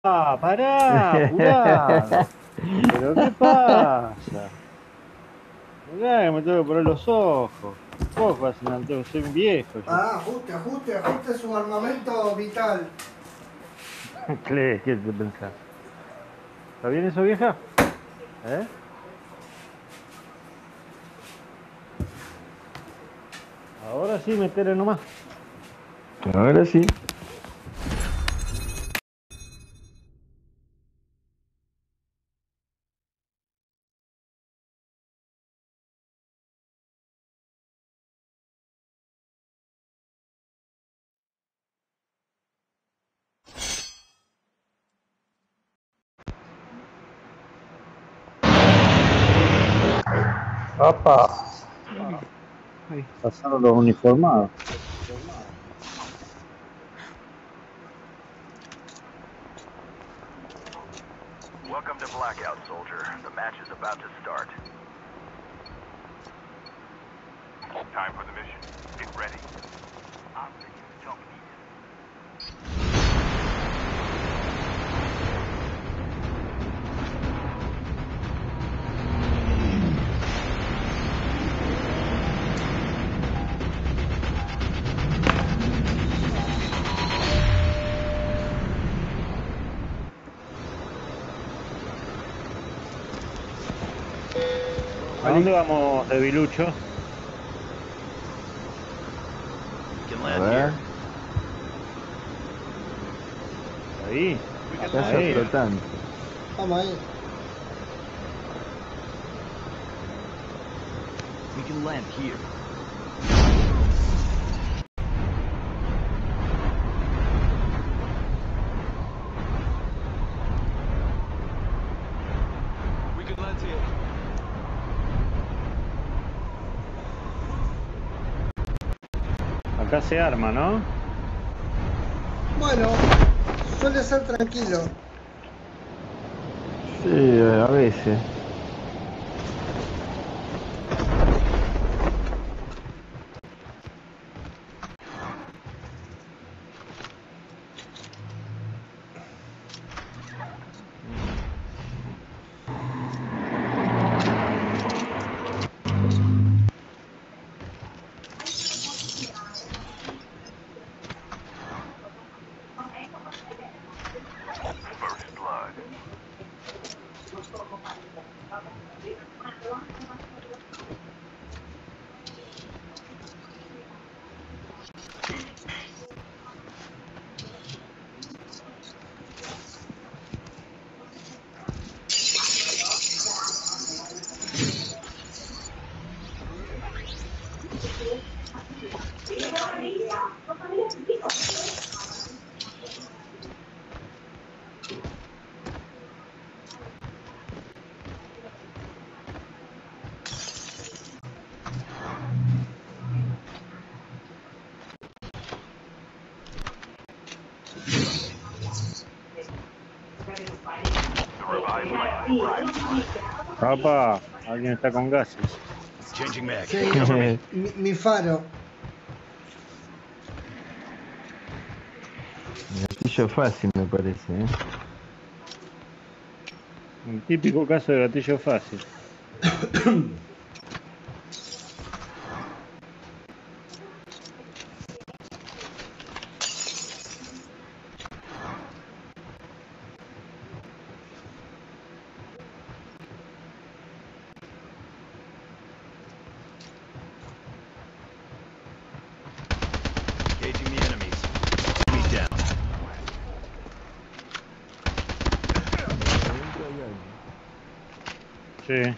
Pará, apurado. ¿Pero qué pasa? Mirá que me tengo que poner los ojos. Poco hacen, soy un viejo yo. Ah, ajuste su armamento vital. ¿Qué te pensás? ¿Está bien eso, vieja? ¿Eh? Ahora sí, metele nomás. Ahora sí. ¡Apa! Pasaron los uniformados. Welcome to Blackout, soldier. The match is about to start. Time for the mission. Get ready. Operation Jump Lead. ¿A dónde vamos, debilucho? You can A land ver. here. Ahí. Casa Ahí. flotante. Vamos ahí. We can land here. We can land here. Acá se arma, ¿no? Bueno, suele ser tranquilo. Sí, a veces. First blood. The revived flight arrives. Papá, alguien está con gases. Changing mag. Sí, mi faro. Gatillo fácil me parece, ¿eh? Un típico caso de gatillo fácil. Engaging the enemies. Enemy down. Sí.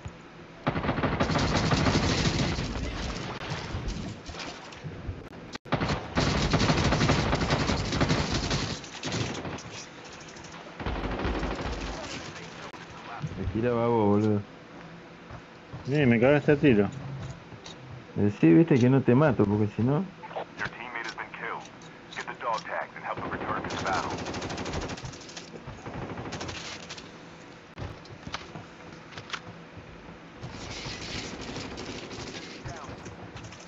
Me tiraba vos, boludo. Me cagaste a tiro. Sí, viste que no te mato, porque si no. Your teammate has been killed. Get the dog tags and help them return to the battle.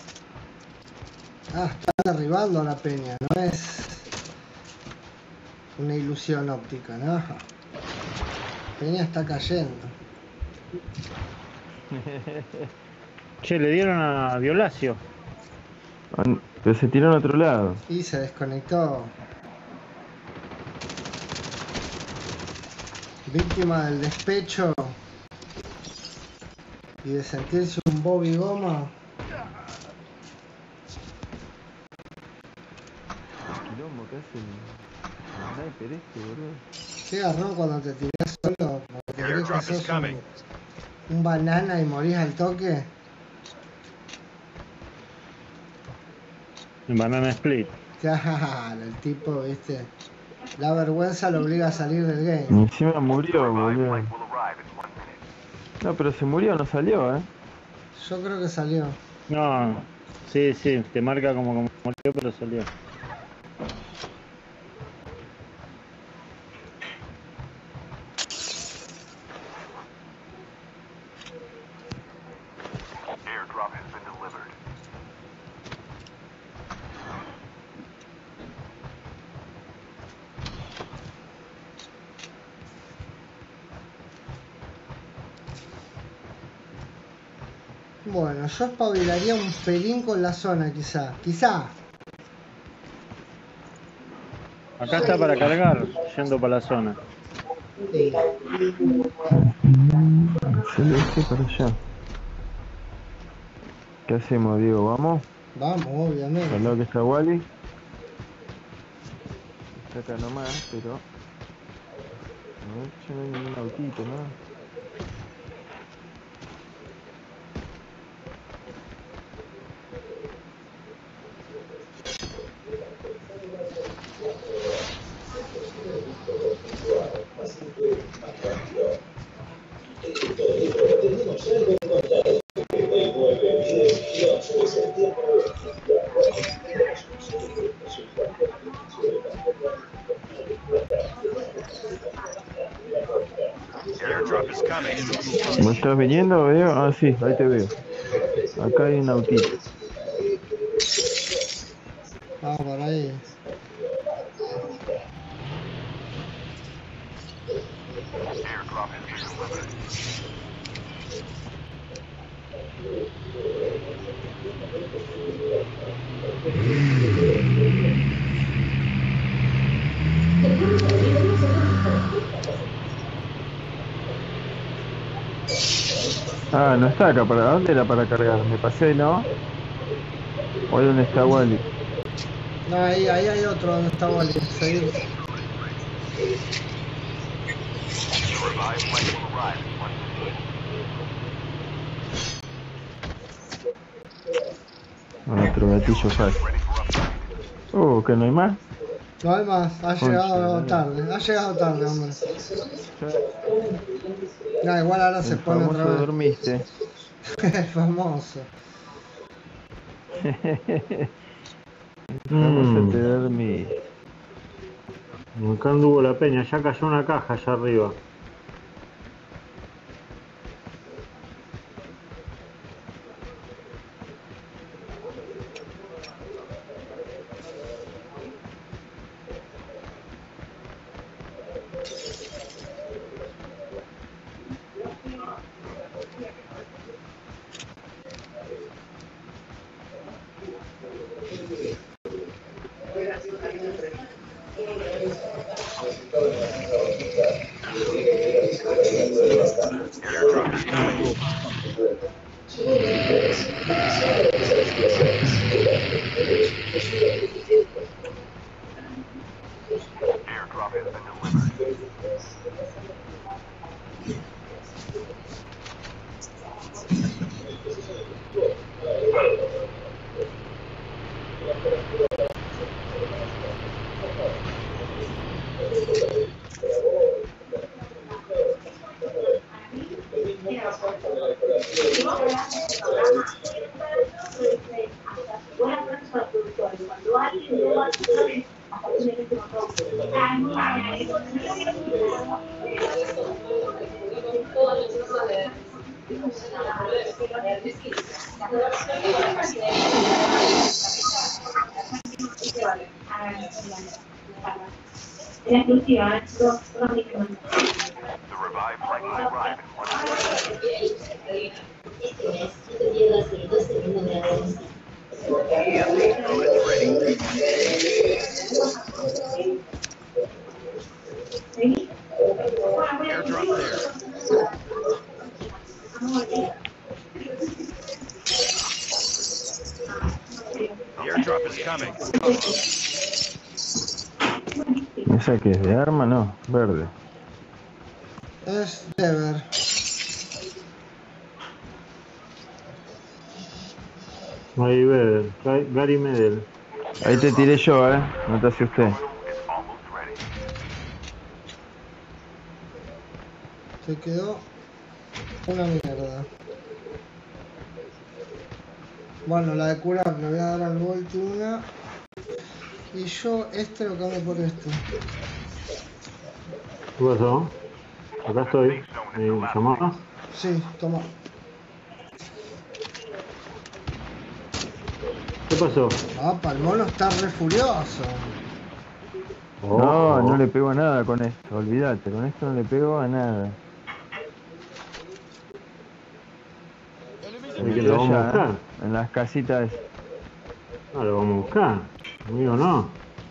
Ah, están derribando a la peña, ¿no es? una ilusión óptica, ¿no? Peña está cayendo. Che, le dieron a Violacio. Pero se tiró al otro lado. Y se desconectó. Víctima del despecho y de sentirse un Bobby Goma. Quilombo que hace el sniper este, boludo. Qué garrón cuando te tirás solo, porque te crees que sos un banana y morís al toque. En Banana Split. Claro, el tipo, viste, la vergüenza lo obliga a salir del Y game. encima murió, boludo. Flight will arrive in 1 minute. No, pero se murió, no salió, Yo creo que salió. No, sí, te marca como murió, pero salió. Airdrop has been delivered. Bueno, yo espabilaría un pelín con la zona, quizá. Acá está para cargar, yendo para la zona. Sí. Celeste para allá. ¿Qué hacemos, Diego? ¿Vamos? Vamos, obviamente. Al lado que está Wally. Está acá nomás, pero... A ver, ya no hay ningún autito, ¿no? Airdrop is coming. ¿Me estás viniendo, veo? Ah, sí, ahí te veo. Acá hay un autito. Vamos por ahí. Airdrop has been delivered. Ah, no está acá. ¿Para dónde era para cargar? ¿Me pasé, no? ¿O ahí donde está Wally? No, ahí hay otro donde está Wally. Seguir. The revived flight will arrive in 1 minute. Bueno, otro gatillo fácil. Ready for upgrade. ¿Que no hay más? No hay más, ha llegado tarde, hombre. No, igual ahora se El pone famoso otra vez. dormiste. El famoso. Famoso te dormí. Acá anduvo la peña, ya cayó una caja allá arriba. Airdrop is coming. Airdrop has been delivered. The revived flight will arrive in 1 minute. EMP bullets ready. Airdrop there. The airdrop is coming. ¿Esa que es de arma? No, verde. Es Dever. Ahí ve, Gary Medel. Ahí te tiré yo, no te asusté. Terminal is almost ready. Se quedó una mierda. Bueno, la de curar, le voy a dar al Volti una. Y yo lo cambio por este. ¿Qué pasó? Acá estoy. ¿Me llamabas? Sí, toma. ¿Qué pasó? Ah, el mono está re furioso. No, no le pego a nada con esto, olvídate, con esto no le pego a nada. Se ¿Y que metió lo vamos a allá, buscar? en las casitas. No, lo vamos a buscar. Amigo, no.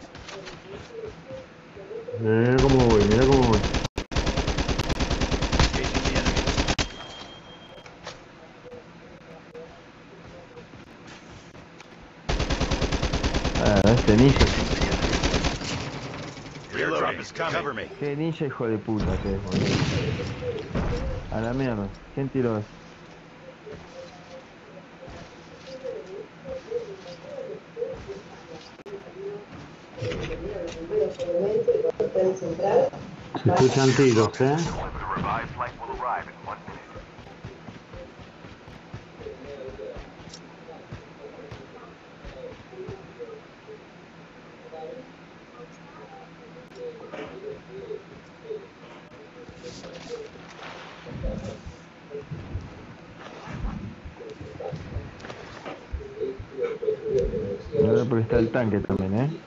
Mira cómo voy, mira cómo voy. Este ninja. Airdrop is coming. Cover me. Qué ninja hijo de puta que es, boludo. A la mierda. ¿Quién tiró eso? Se escuchan tiros, The revived flight will arrive in 1 minute. La verdad porque está el tanque también,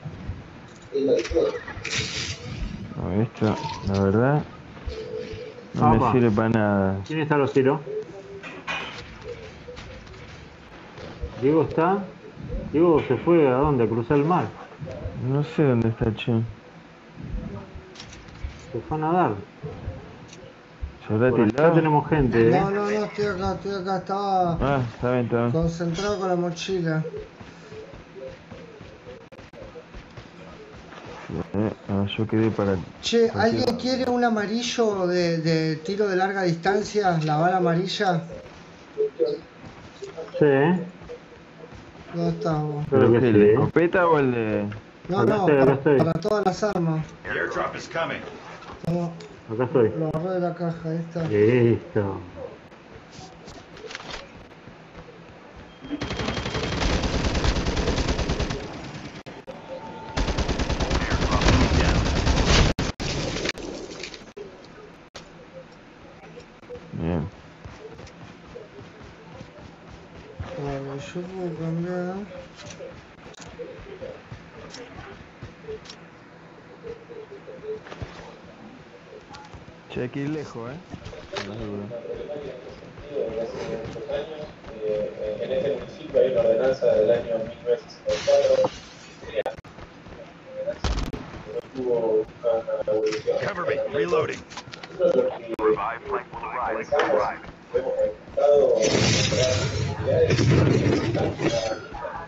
No, esto, la verdad, no me sirve para nada. ¿Quién está a los tiros? Diego está. Diego se fue a dónde, a cruzar el mar. No sé dónde está el che. Se fue a nadar. ¿Se habrá Por acá tildado? tenemos gente, No, estoy acá, estaba Ah, está bien. concentrado con la mochila. Yo quedé para... Che, ¿alguien quiere un amarillo de tiro de larga distancia? La bala amarilla. Sí, ¿Dónde estamos? creo que ¿El sí. de escopeta o el de...? No, Acá estoy, acá estoy. para todas las armas. Airdrop is coming. Vamos, Acá estoy. lo agarré de la caja esta. Listo. Bien. Bueno, yo puedo cambiar. Che, hay que ir lejos, Por las dudas. En este municipio hay una ordenanza del año 1964 que no tuvo una evolución. Cover me. Reloading. The revived flight will arrive. Hemos enfrentado actividades.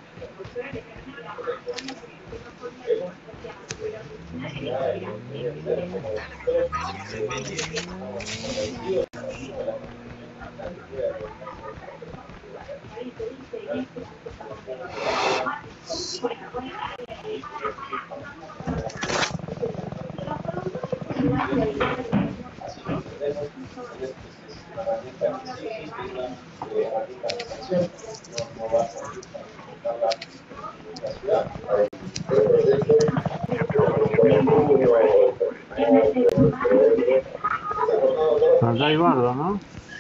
Allá hay bardo, ¿no?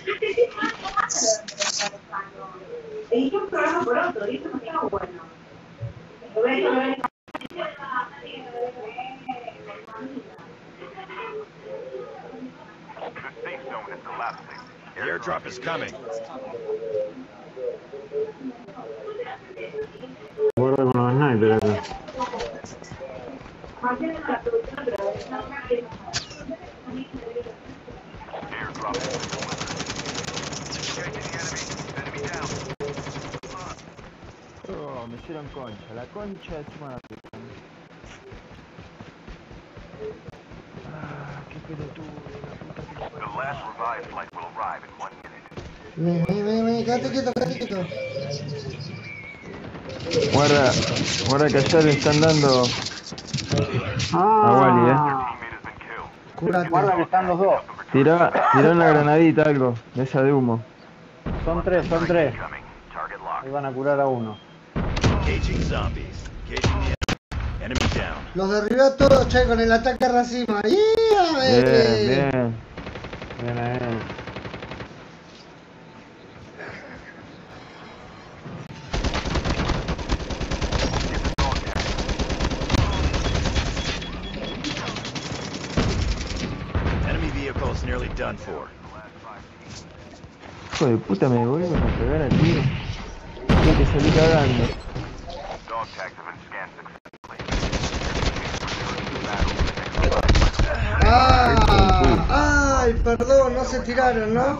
Hice un programa por otro, y eso no estaba bueno. Lo ves, collapsing. The airdrop is coming. Guarda con los snipers acá. Airdrop is engaging the enemy. Enemy down. Oh, me hicieron concha, la concha de tu madre. Ah, qué pelotudo, la puta que lo The last revived flight will arrive in 1 minute. Vení, quédate quieto, quédate quieto. Guarda que allá le están dando a Wally, Teammate has been killed. Cúrate. Guarda que están los dos. Tirá una granadita, algo, de esa de humo. Son tres. Incoming. Target locked. Ahí van a curar a uno. Engaging zombies. Engaging the enemy. Enemy down. Los derribé a todos, che, con el ataque a racima. ¡Yeah, Bien, baby! bien. Bien ahí. Enemy vehicle is nearly done for. Hijo de puta, me vuelven a pegar al tiro. Tengo que salir cagando. Dog tags have been scanned successfully. Ay, perdón, no se tiraron, ¿no?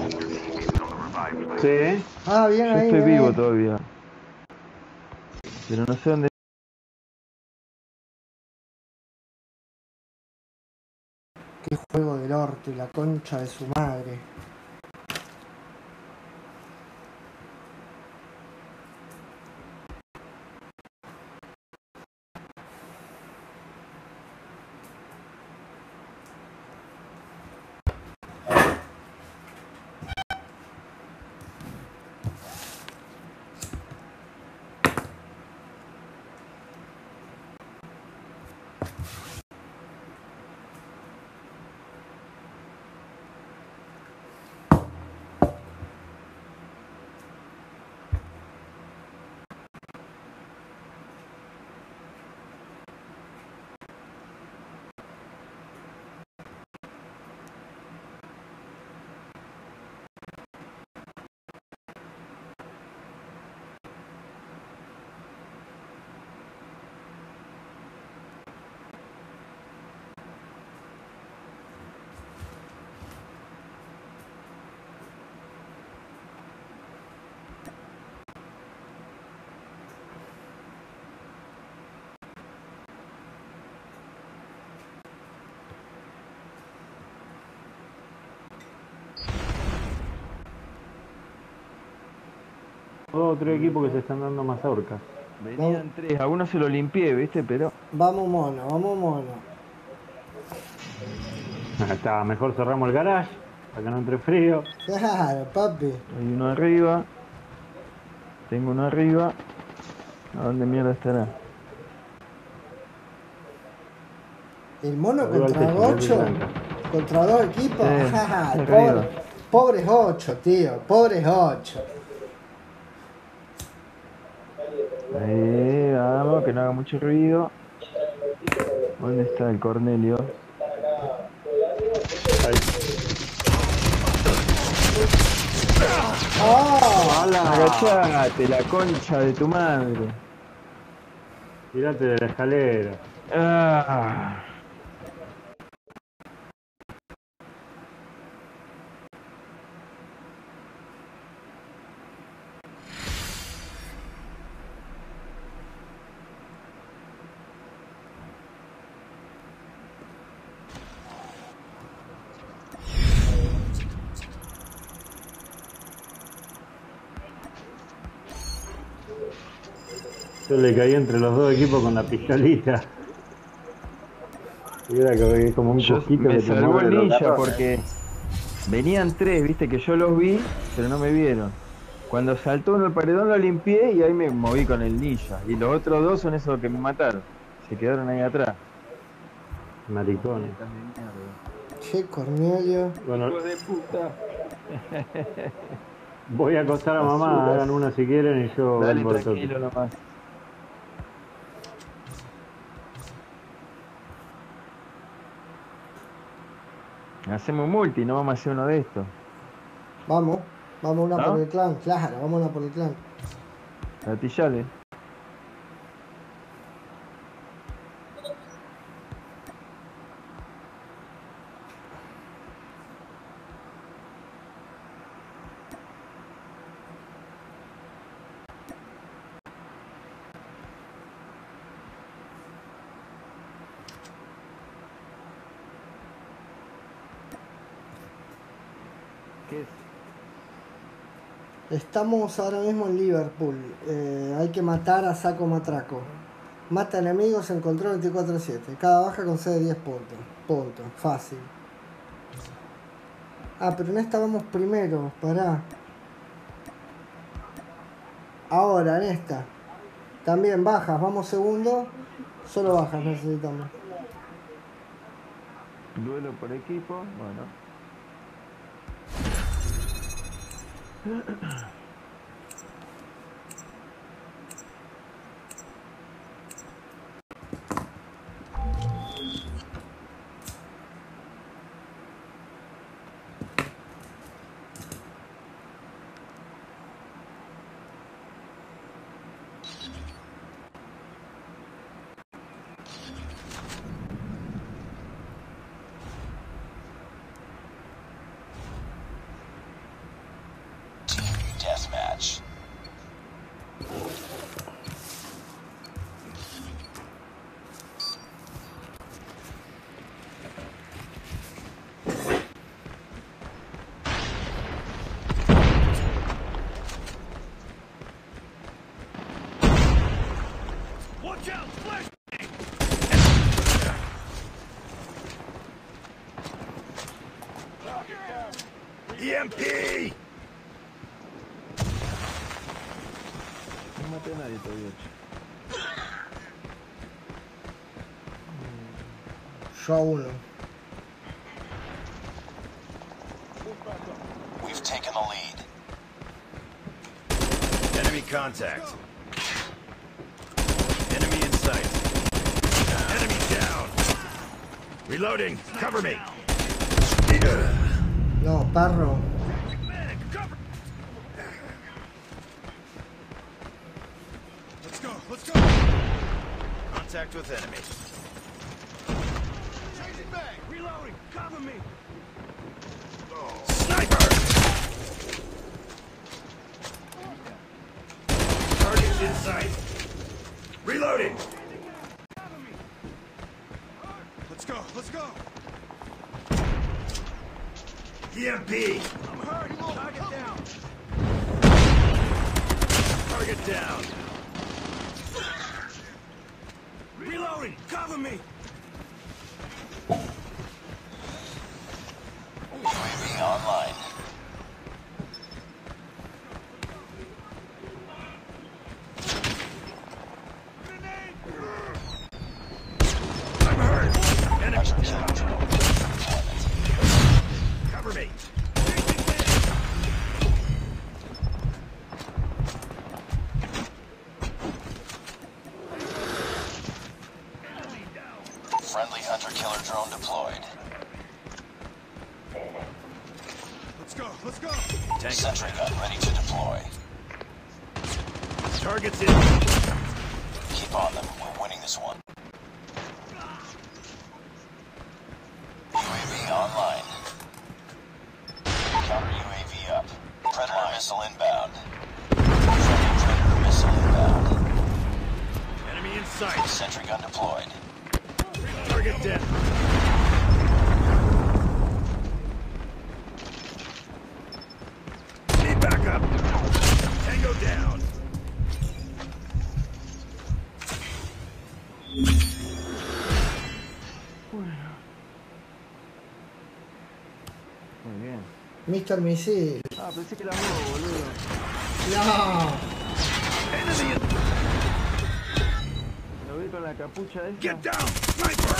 Sí. Ah, bien Yo ahí. estoy bien vivo ahí. todavía. Pero no sé dónde. Qué juego del orto y la concha de su madre. Dos o tres equipos que se están dando mazorcas. Venían tres, a uno se lo limpié, ¿viste? Pero Vamos mono, vamos mono. Está, mejor cerramos el garage para que no entre frío. Claro, papi. hay uno arriba. Tengo uno arriba. ¿A dónde mierda estará? El mono Arriba contra al techo, 8. arriba. Contra dos equipos. Sí, Jaja, arriba. pobres 8, tío. Pobres 8. Ahí, vamos, que no haga mucho ruido. ¿Dónde está el Cornelio? Ahí. ¡Ah! Agachate, la concha de tu madre. Tirate de la escalera. Ah. Yo le caí entre los dos equipos con la pistolita. Y era como un Yo cosquito me que te salvó mueve el los ninja garrones. porque venían tres, viste que yo los vi, pero no me vieron. Cuando saltó uno al paredón lo limpié y ahí me moví con el ninja. Y los otros dos son esos que me mataron. Se quedaron ahí atrás. Maricones. Che, Cornelio. Bueno, Hijos de puta. voy a acostar a mamá, Basuras. hagan una si quieren y yo Dale vengo al toque. tranquilo nomás. Hacemos un multi, no vamos a hacer uno de estos. Vamos una ¿No? por el clan, claro, vamos una por el clan. Gatillale. ¿Qué es? Estamos ahora mismo en Liverpool. Hay que matar a saco matraco. Mata enemigos en control 24/7. Cada baja concede 10 puntos. Punto. Fácil. Ah, pero en esta vamos primero. Pará. Ahora, en esta. También bajas. Vamos segundo. Solo bajas necesitamos. Duelo por equipo, bueno. Deathmatch. Watch out! Flash! EMP! No maté a nadie todavía. Yo a uno. We've taken the lead. Enemy contact. Enemy in sight. Enemy down. Reloading. Cover me. No, perro. Medic, cover. Let's go. Let's go. Contact with enemy. Changing bag. Reloading. Cover me. Sniper. Target in sight. Reloading. Let's go. Let's go. EMP. I'm hurt. Target down. Target down. Reloading. Cover me. UAV online. I'm hurt. Enemy Hunter down. killer drone. Deployment. Cover me. Friendly hunter killer drone deployed. Let's go. Let's go. Tank. Sentry gun ready to deploy. Targets in. Keep on them. We're winning this one. UAV online. Counter UAV up. Predator missile inbound. Friendly Predator missile inbound. Enemy in sight. Sentry gun deployed. Target dead. Need backup. Tango down. Muy bien. Mr. Misil. Ah, pensé que era vos, boludo. No. Enemy in. Lo vi con la capucha esa. Get down. Sniper.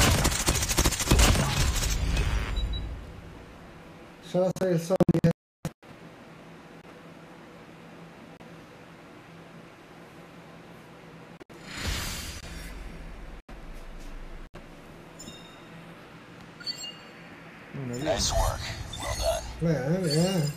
Yo no soy el zombie. Mira, Nice work. Well done. Bien, bien.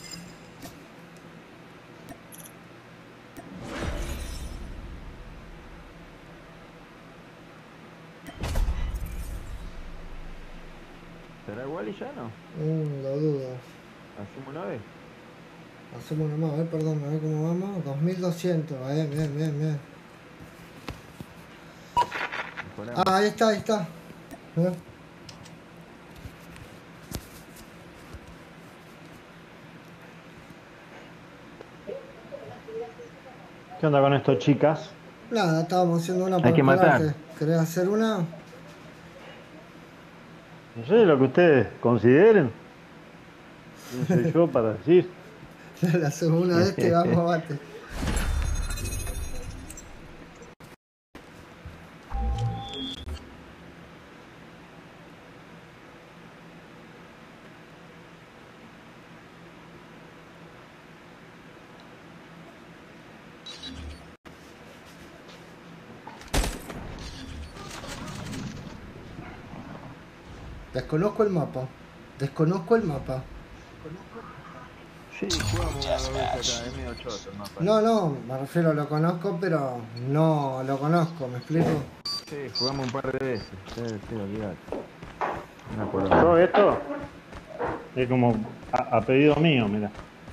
¿Será igual y ya no? Lo dudo. ¿Hacemos una vez? Hacemos una más, perdón, a ver cómo vamos. 2200, bien, bien, bien, bien. Mejoramos. Ah, ahí está, ahí está. ¿Qué onda con esto, chicas? Nada, estábamos haciendo una Hay que matar. pararte. ¿Querés hacer una? No sé lo que ustedes consideren. No soy yo para decir. Dale, hacemos una de este y vamos a bate. Desconozco el mapa. Desconozco el mapa. Sí, jugamos una vez acá, es medio choto el mapa. No, no, me refiero, lo conozco, pero no lo conozco, ¿me explico? Sí, jugamos un par de veces. Sí, olvidate. No por Todo esto es como a pedido mío, mira.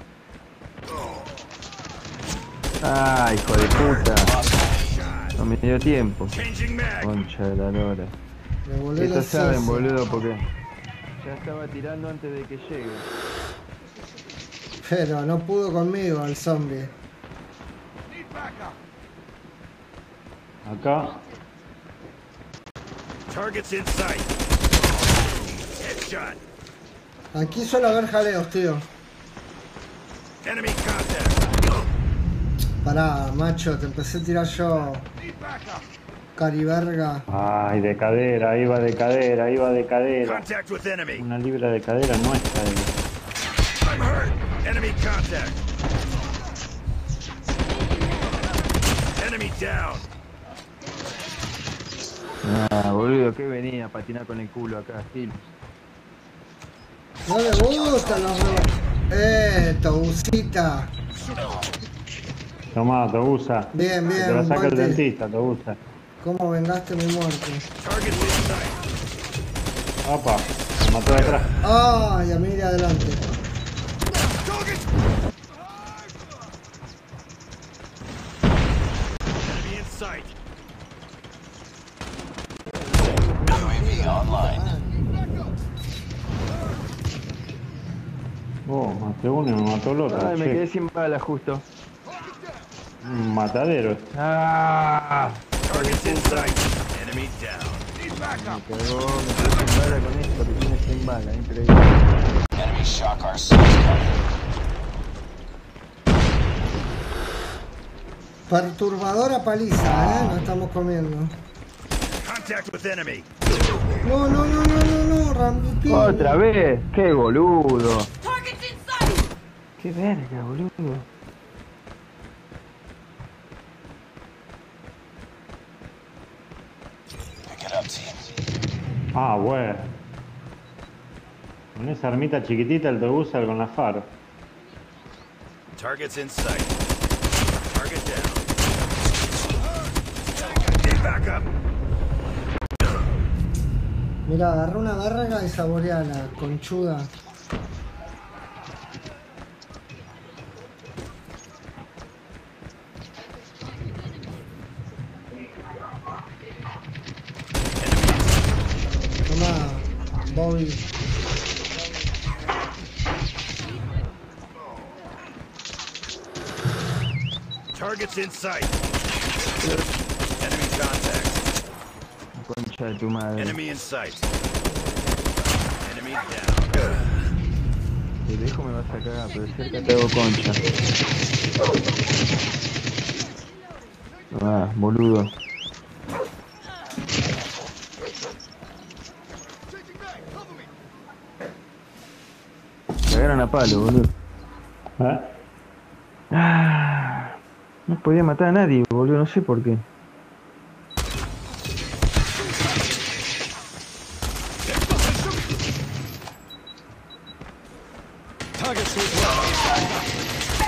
Ah, hijo de puta. No me dio tiempo. Changing mag. Concha de la lora. Me volé la Estos saben, CS. boludo, porque ya estaba tirando antes de que llegue. Pero no pudo conmigo el zombie. Acá. Targets in sight. Headshot. Aquí suele haber jaleos, tío. Enemy contact. Pará, macho, te empecé a tirar yo. Cariverga. Ay, de cadera, iba de cadera, iba de cadera. Contact with enemy. Una libra de cadera no es cadera. I'm hurt. Enemy contact. Enemy down. Ah, boludo, que venía a patinar con el culo acá, Gil. No le gustan los Tobusita. Tomá, Tobusa. Bien, bien, Te la saca el guante. dentista, Tobusa. ¿Cómo vengaste mi muerte? Targets in sight. Opa, me mató de atrás. Ay, a mí de adelante. Enemy in sight. UAV online. Oh, maté uno y me mató el otro. Ay, me che. quedé sin balas justo. Un matadero. Ah, Targets in sight. Enemy down. me cagó, me quedé sin bala con esto, que tiene sin bala, increíble. Enemy shock R6 coming. Perturbadora paliza, no estamos comiendo. Contact with enemy. No, no, no, no, no, no, Rambi. Otra vez, qué boludo. Qué verga, boludo. Pick it up, team. Ah, bueno. Con esa armita chiquitita el Tobusa con la faro. Targets in sight. Target down. Need backup. Mira, agarré una verga y saboreala, conchuda. Toma, Bobby. Targets in sight. Enemy contact. Concha de tu madre. Enemy in sight. Enemy down. De lejos me vas a cagar, pero de cerca te hago concha. Ah, boludo. Cagaron a palo, boludo. ¿Eh? Ah, no podía matar a nadie, boludo, no sé por qué. Targets as well.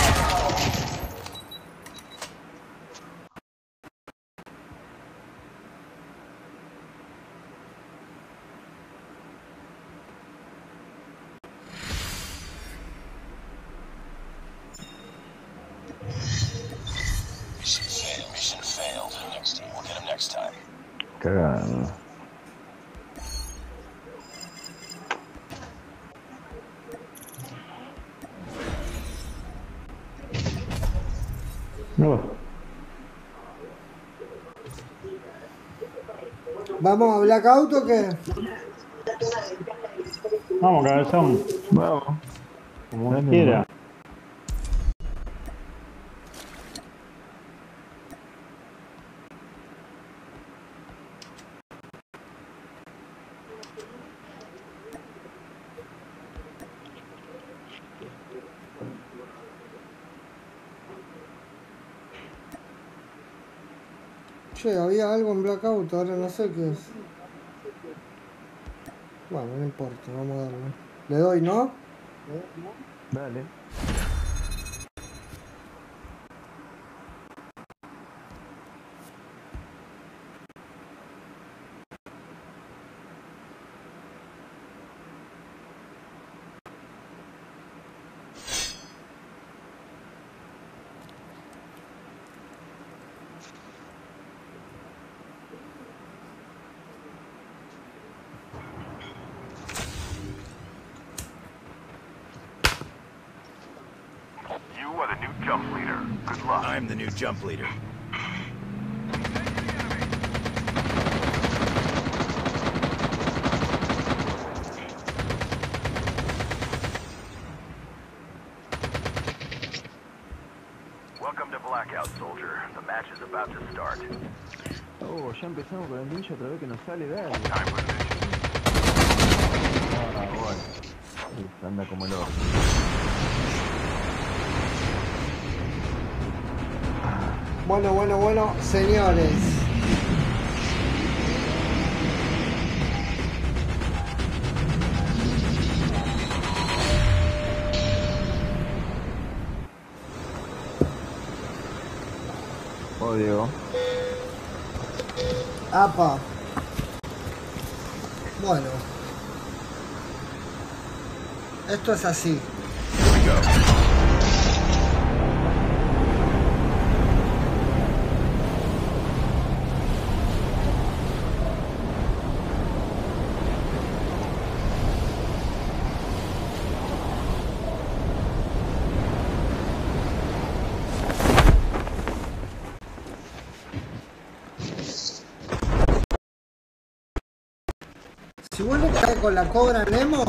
Mission failed. We'll get him next time. Cagando. No. ¿Vamos a Blackout o qué? Vamos, cabezón. Vamos. Como Dale, quiera. Che, había algo en Blackout, ahora no sé qué es. Bueno, no importa, vamos a darle. Le doy, ¿no? Dale. You are the new jump leader. Good luck. I'm the new jump leader. Welcome to Blackout, soldier. The match is about to start. Oh, ya empezamos con el ninja otra vez que nos sale, dale. Time for mission. Ah, bueno. Anda como el otro. Bueno, señores. Odio. Apa. Bueno. Esto es así. Here we go. Si vos le caes con la cobra Nemo,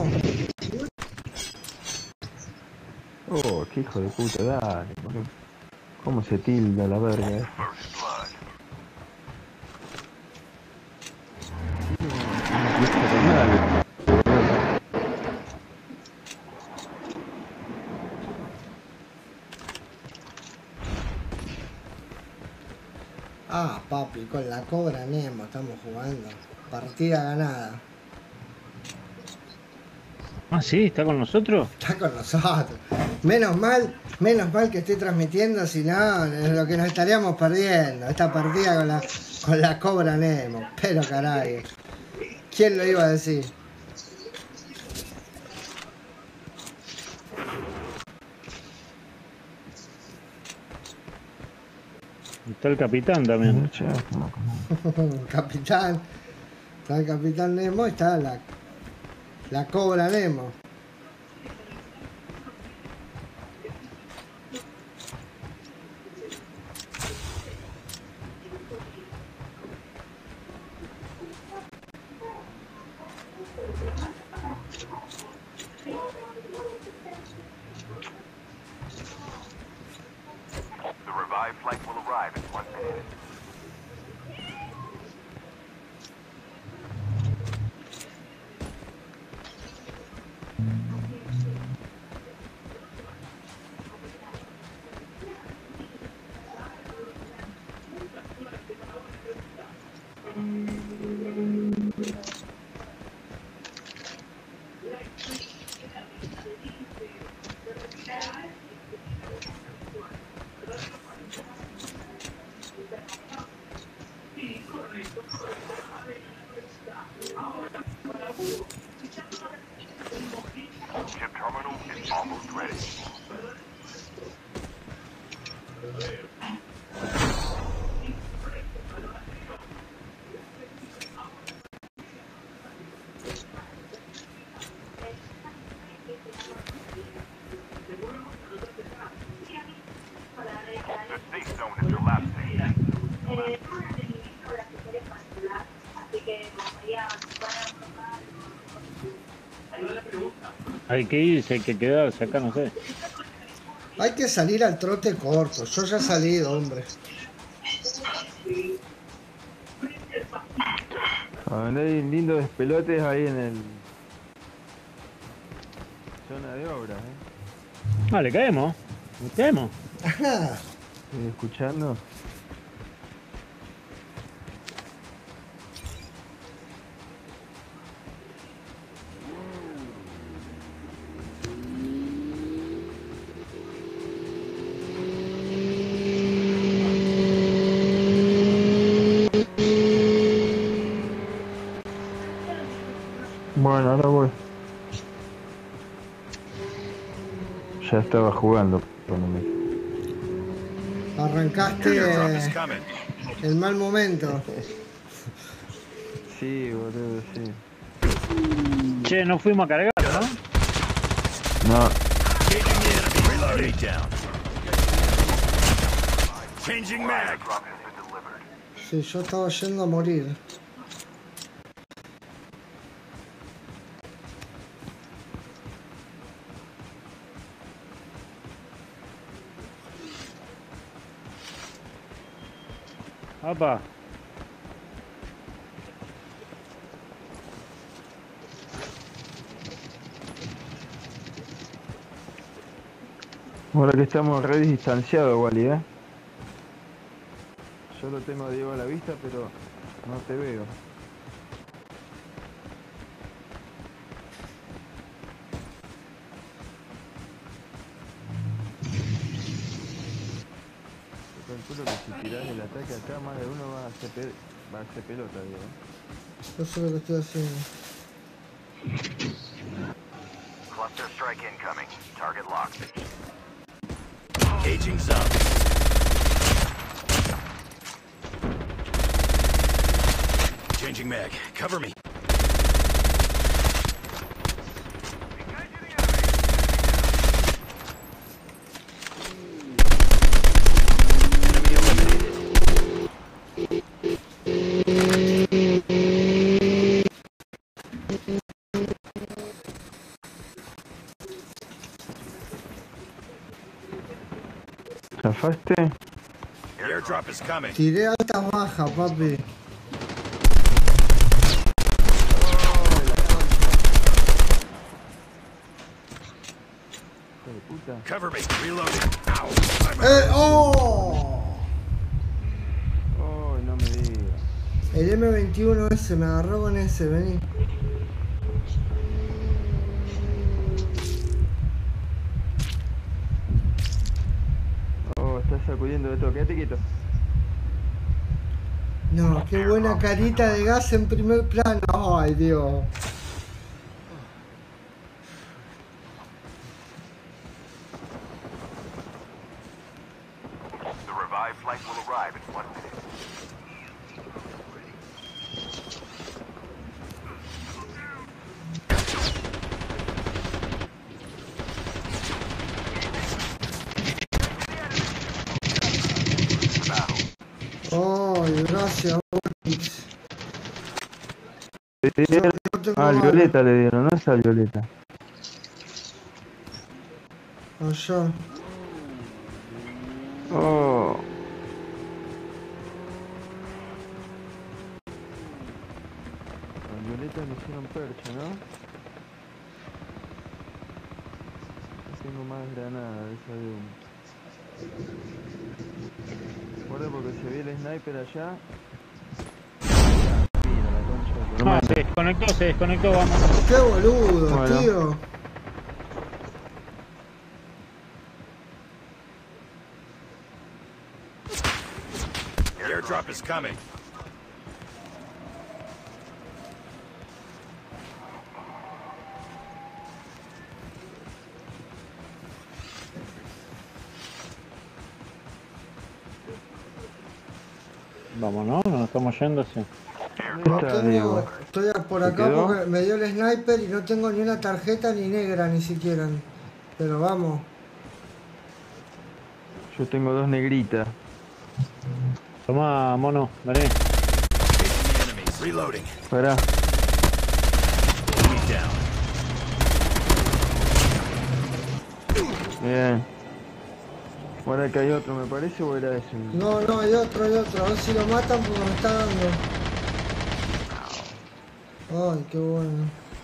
Oh, qué hijo de puta, dale. ¿Cómo se tilda la verga? First blood. ah, papi, con la cobra Nemo estamos jugando. Partida ganada. Ah, sí, está con nosotros. Está con nosotros. Menos mal que estoy transmitiendo, si no, es lo que nos estaríamos perdiendo. Esta partida con la cobra Nemo. Pero caray. ¿Quién lo iba a decir? Está el capitán también. Capitán. Está el capitán Nemo y está la cobra Nemo. The revived flight will arrive in 1 minute. Almost ready. The safe zone is collapsing. Hay que irse, hay que quedarse acá, no sé. Hay que salir al trote corto. Yo ya he salido, hombre. Hay lindos despelotes ahí en el... zona de obras, Ah, le caemos. Le caemos. Ajá. ¿Estoy escuchando? Bueno, ahora voy. Ya estaba jugando cuando me... Arrancaste Airdrop is coming. el mal momento. Sí, boludo, sí. Che, no fuimos a cargar, ¿no? No, Engaging the enemy. Reloading. Down. Changing mag. Drop has been delivered. Sí, yo estaba yendo a morir. Apa. ahora que estamos re distanciados, Wally, ¿eh? Yo lo tengo a Diego a la vista, pero no te veo. Yo calculo que si tirás el ataque acá, más de uno va a hacer, va a hacer pelota, Diego. Yo sé lo que estoy haciendo. Cluster strike incoming. Target locked. Engaging zombies. Changing mag. Cover me. Enemy eliminated. ¿Zafaste? The airdrop is coming. Tiré alta baja, papi. Hijo de puta. Cover me. Reloading. Ow. I'm ¡Oh! Oh, no me digas. El M21 ese, me agarró con ese, vení. Oh, estás sacudiendo de todo. Quédate quieto. No, qué buena carita de gas en primer plano. Ay, Dios. The revived flight will arrive in 1 minute. Oh, gracias, Boris. Le dieron No tengo al balas. Violeta, le dieron, no es al Violeta. Allá. Oh. Al Violeta le hicieron percha, ¿no? No tengo más granadas de esa de humo. Guarda porque se ve el sniper allá. Mira la concha de tu Ah, hermana. se desconectó, vamos. Qué boludo, Bueno. tío. The airdrop is coming. Vámonos, nos estamos yendo así. ¿Dónde No está tengo, Diego? estoy por ¿Se acá quedó? porque me dio el sniper y no tengo ni una tarjeta ni negra ni siquiera. Pero vamos. Yo tengo 2 negritas. Tomá, mono, vení. Facing the enemies. Reloading. Pará. Enemy down. Bien. Ahora que hay otro, me parece, o era ese. No, no, hay otro, hay otro. A ver si lo matan porque me está dando. Ay, qué bueno.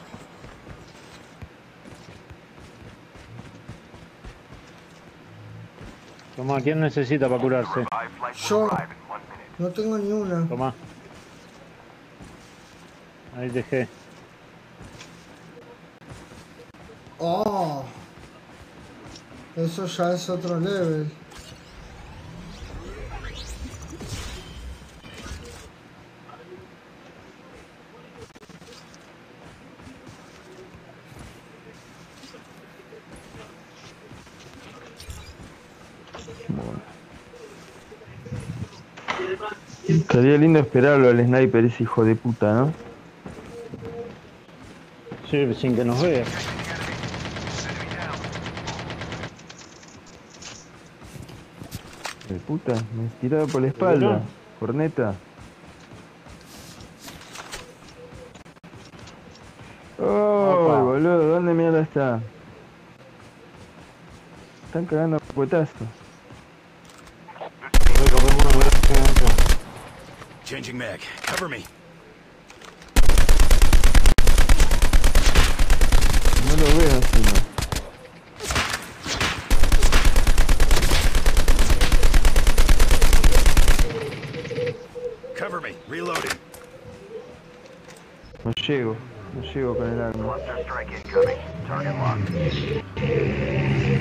Tomá, ¿quién necesita para curarse? Five flights Yo. will arrive in 1 minute. No tengo ni una. Tomá. Ahí dejé. Oh. Eso ya es otro level. Estaría lindo esperarlo al sniper, ese hijo de puta, ¿no? Sí, sin que nos vea. De puta, me tiraba por la espalda. ¿Seguro? Corneta. Oh, Opa. boludo, ¿dónde mierda está? Están cagando a puetazo. Changing mag. Cover me. No lo veo encima. Cover me. Reloading. No llego con el arma. Cluster strike incoming. Target locked.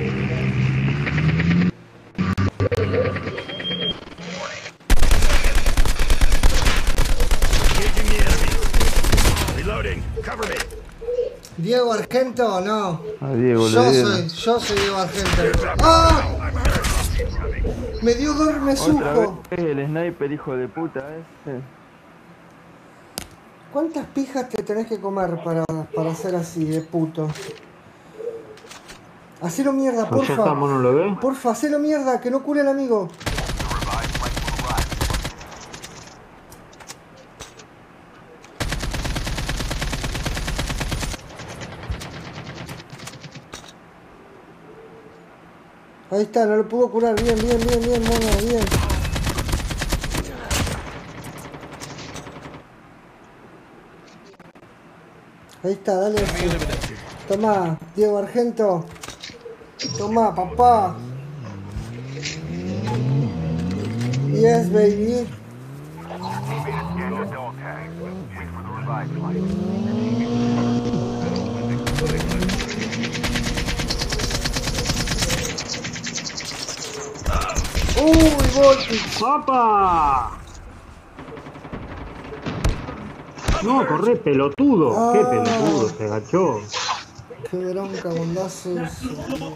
Engaging the enemy. Reloading. Cover me. Diego Argento, no. Ah, Diego, Yo le dieron. soy Diego Argento. ¡Ah! Me dio duerme Otra sujo. vez el sniper, hijo de puta, ese. ¿Cuántas pijas te tenés que comer para ser así de puto? Hacelo mierda, Pues ya está, porfa. mono, ¿lo ves? Porfa, hacelo mierda, que no cure al amigo. Ahí está, no lo pudo curar. Bien, mono, bien. Ahí está, dale. Toma, Diego Argento. Toma, papá. Yes, baby. Scan the dog tags. Wait for the revived flight. Uy, Volpi. ¡Papa! No, corre, pelotudo. Qué pelotudo, se agachó. Qué bronca cuando hace eso.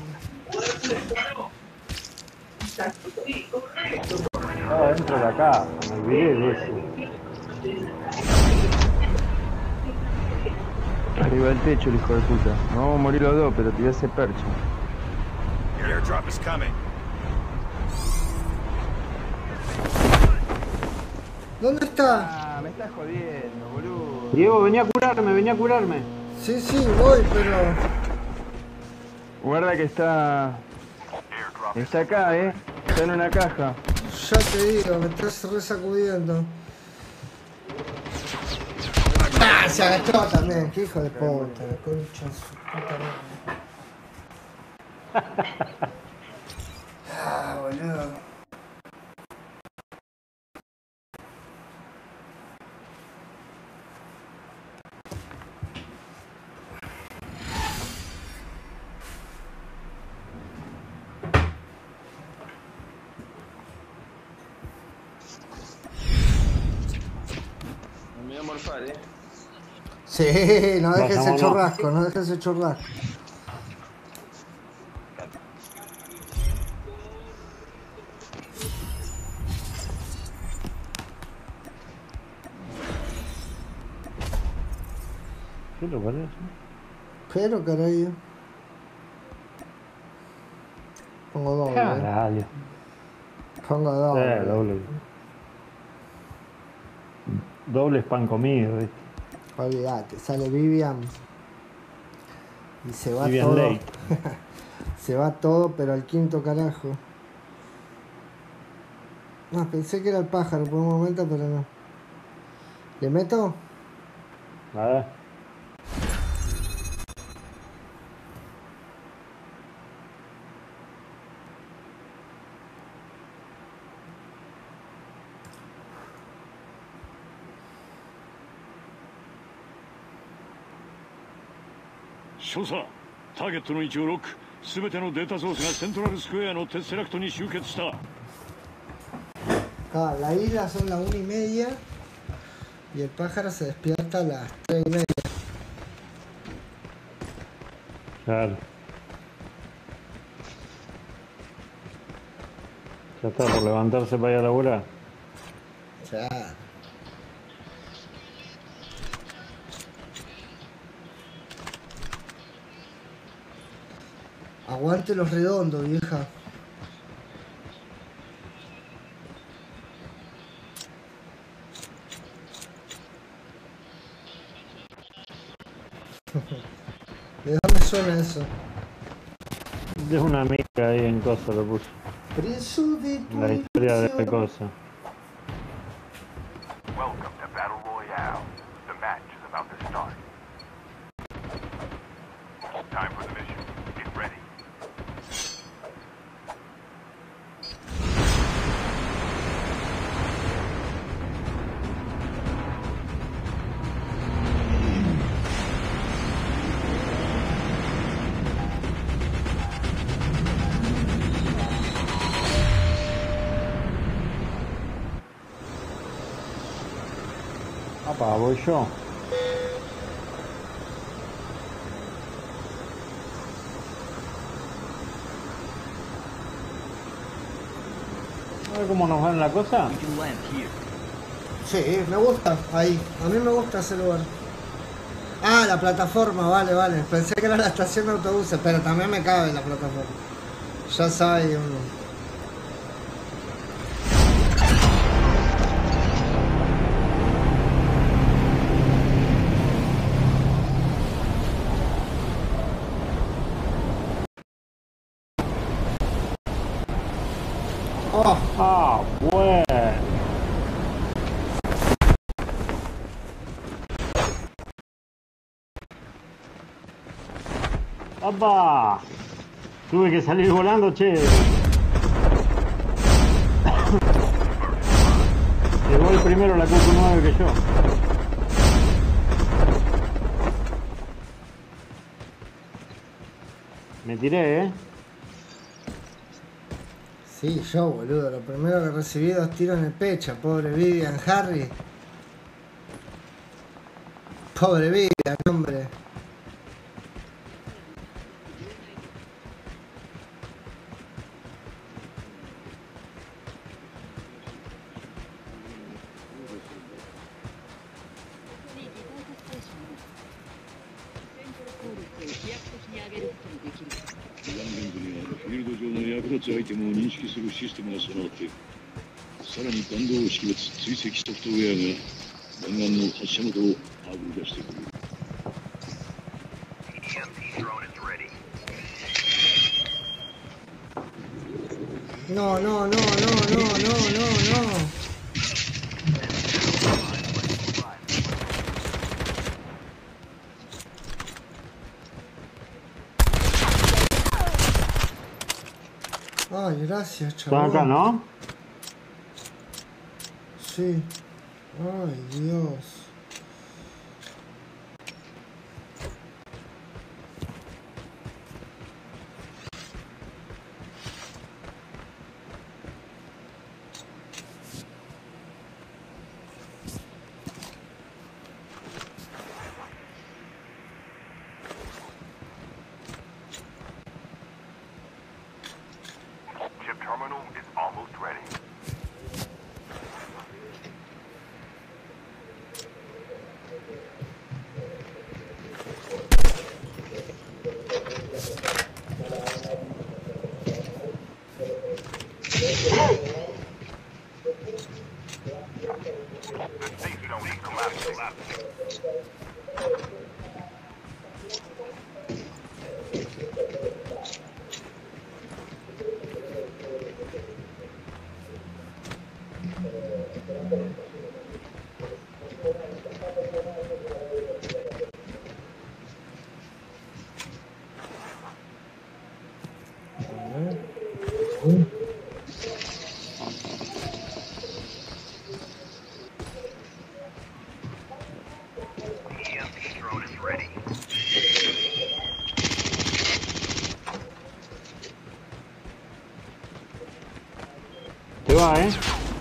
Estaba dentro de la casa, me olvidé de eso. Arriba del techo, el hijo de puta. No vamos a morir los dos, pero tiré ese percho. Your airdrop is coming. ¿Dónde está? Ah, me estás jodiendo, boludo. Diego, venía a curarme, venía a curarme. Sí, voy, pero... Guarda que está... Está acá, Está en una caja. Ya te digo, me estás resacudiendo. ¡Ah! Se agachó también, qué hijo de puta, la concha de su puta madre. Ah, boludo. Me voy a morfar, Sí, no dejes Vaya, el churrasco, no dejes el churrasco. ¿Qué te parece? Pero caray. Pongo doble. Caralho. Pongo doble. Doble. Doble es pan comido, ¿viste? Olvídate, sale Vivian. Y se va Vivian todo. Leigh. Se va todo, pero al quinto carajo. No, pensé que era el pájaro por un momento, pero no. ¿Le meto? A ver. Shosa, ターゲットの位置をロック。すべてのデータソースがセントラルスクエアのテスセラクトに集結した。 Ah, la isla son las 1:30 y el pájaro se despierta a las 3:30. Claro. Ya está por levantarse para ir a laburar. Ya. Aguante los redondos, vieja. ¿De dónde suena eso? Es una amiga ahí en Cosa, lo puso. Preso de tu La historia de ilusión. Cosa. Welcome to Battle Royale. The match is about to start. Time for the mission. Get ready. Apa, voy yo. A ver cómo nos va en la cosa. Sí, me gusta. Ahí. A mí me gusta ese lugar. Ah, la plataforma, vale, vale. Pensé que era la estación de autobuses, pero también me cabe la plataforma. Ya soy un... Oh, Ah, bueno. ¡Apa! Tuve que salir volando, che. Llegó el primero la Q9 que yo. Me tiré, ¿eh? sí, yo, boludo. Lo primero que recibí 2 tiros en el pecho. Pobre Vivian Harry. Pobre Vivian, hombre. EMP drone is ready. No, no, no, no, no, no, no, no. Ay, gracias, chaval. Están acá, ¿no? Sí. Ay, Dios. Chip terminal is almost ready. EMP drone is ready. Te va, ¿eh?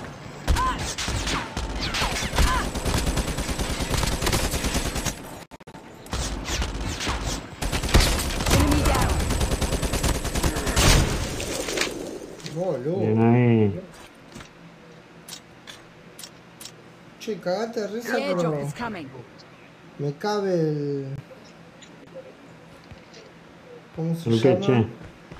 Enemy down. Boludo. Bien ahí. Che, cagate de risa, The airdrop pero is coming. me cabe el... ¿Cómo se ¿El qué, llama? che?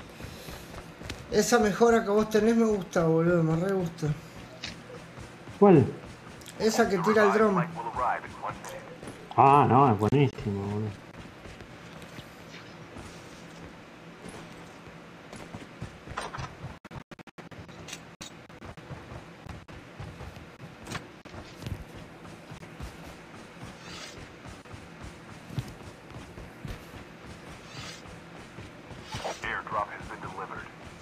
Esa mejora que vos tenés me gusta, boludo, me re gusta. ¿Cuál? Esa que tira el dron. Flight will arrive in 1 minute. Ah, no, es buenísimo, boludo. Airdrop has been delivered.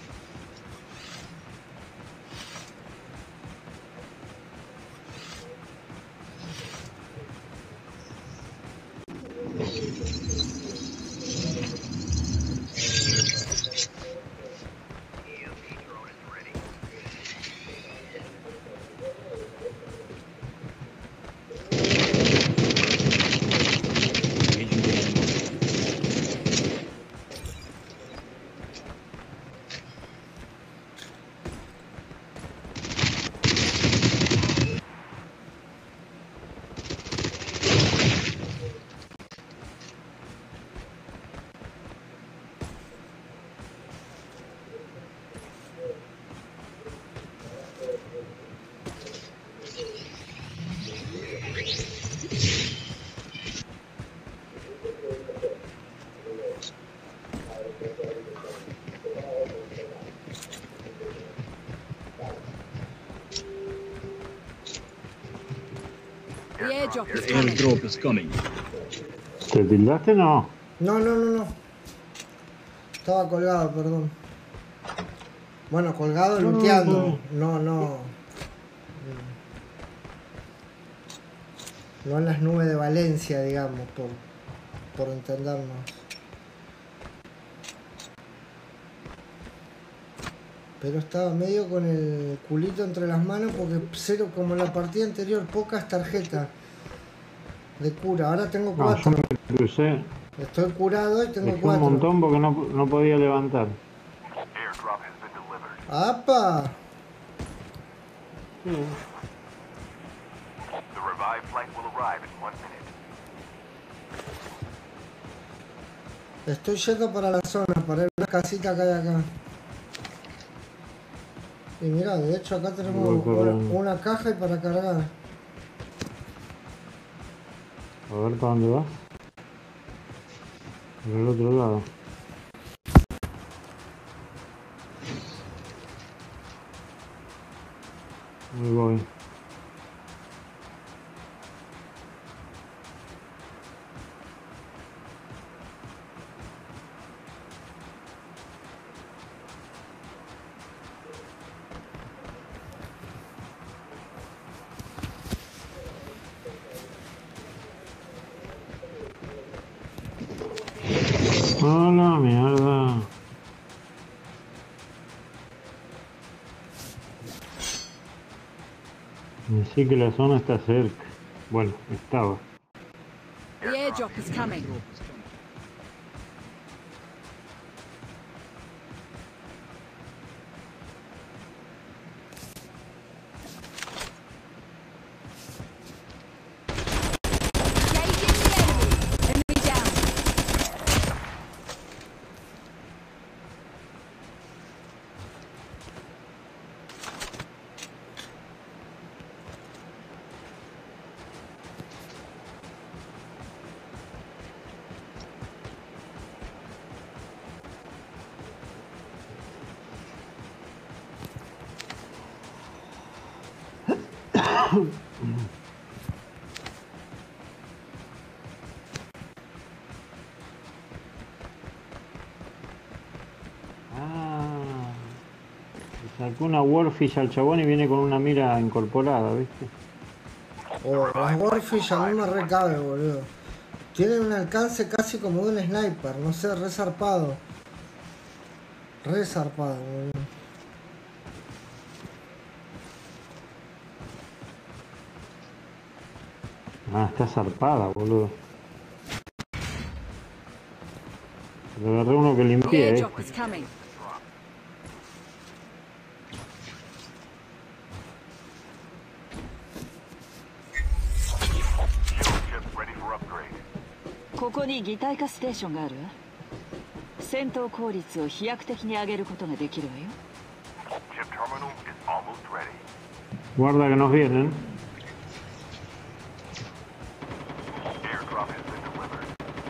EMP drone is ready. The airdrop is The coming. airdrop is coming. ¿Te tildaste o no? No. Estaba colgado, perdón. Bueno, colgado luteando. No. No en las nubes de Valencia, digamos, por entendernos. Pero estaba medio con el culito entre las manos porque cero, como en la partida anterior, pocas tarjetas de cura. Ahora tengo No, yo 4. me crucé. Estoy curado y tengo Dejé un 4. montón porque no podía levantar. Airdrop has been delivered. ¡Apa! The revived flight will arrive in 1 minute. Estoy yendo para la zona, para ver una casita que hay acá. Y mira, de hecho acá tenemos Voy corriendo. una caja y para cargar. A ver para dónde vas. Por el otro lado. Ahí voy. ¡A la mierda! Decí que la zona está cerca. Bueno, estaba. The airdrop is coming. Engaging the enemy. Enemy down. Ah, Sacó una Warfish al chabón y viene con una mira incorporada, ¿viste? Oh, las Warfish a mí me recabe, boludo. Tienen un alcance casi como de un sniper, no sé, re zarpado. Re zarpado, boludo. Ah, está zarpada, boludo. Le agarré uno que The limpié, airdrop is coming. Ship ready for upgrade. ここに擬態化ステーションがある。戦闘効率を飛躍的に上げることができるわよ。 Ship terminal is almost ready. Guarda que nos vienen. Airdrop has been delivered.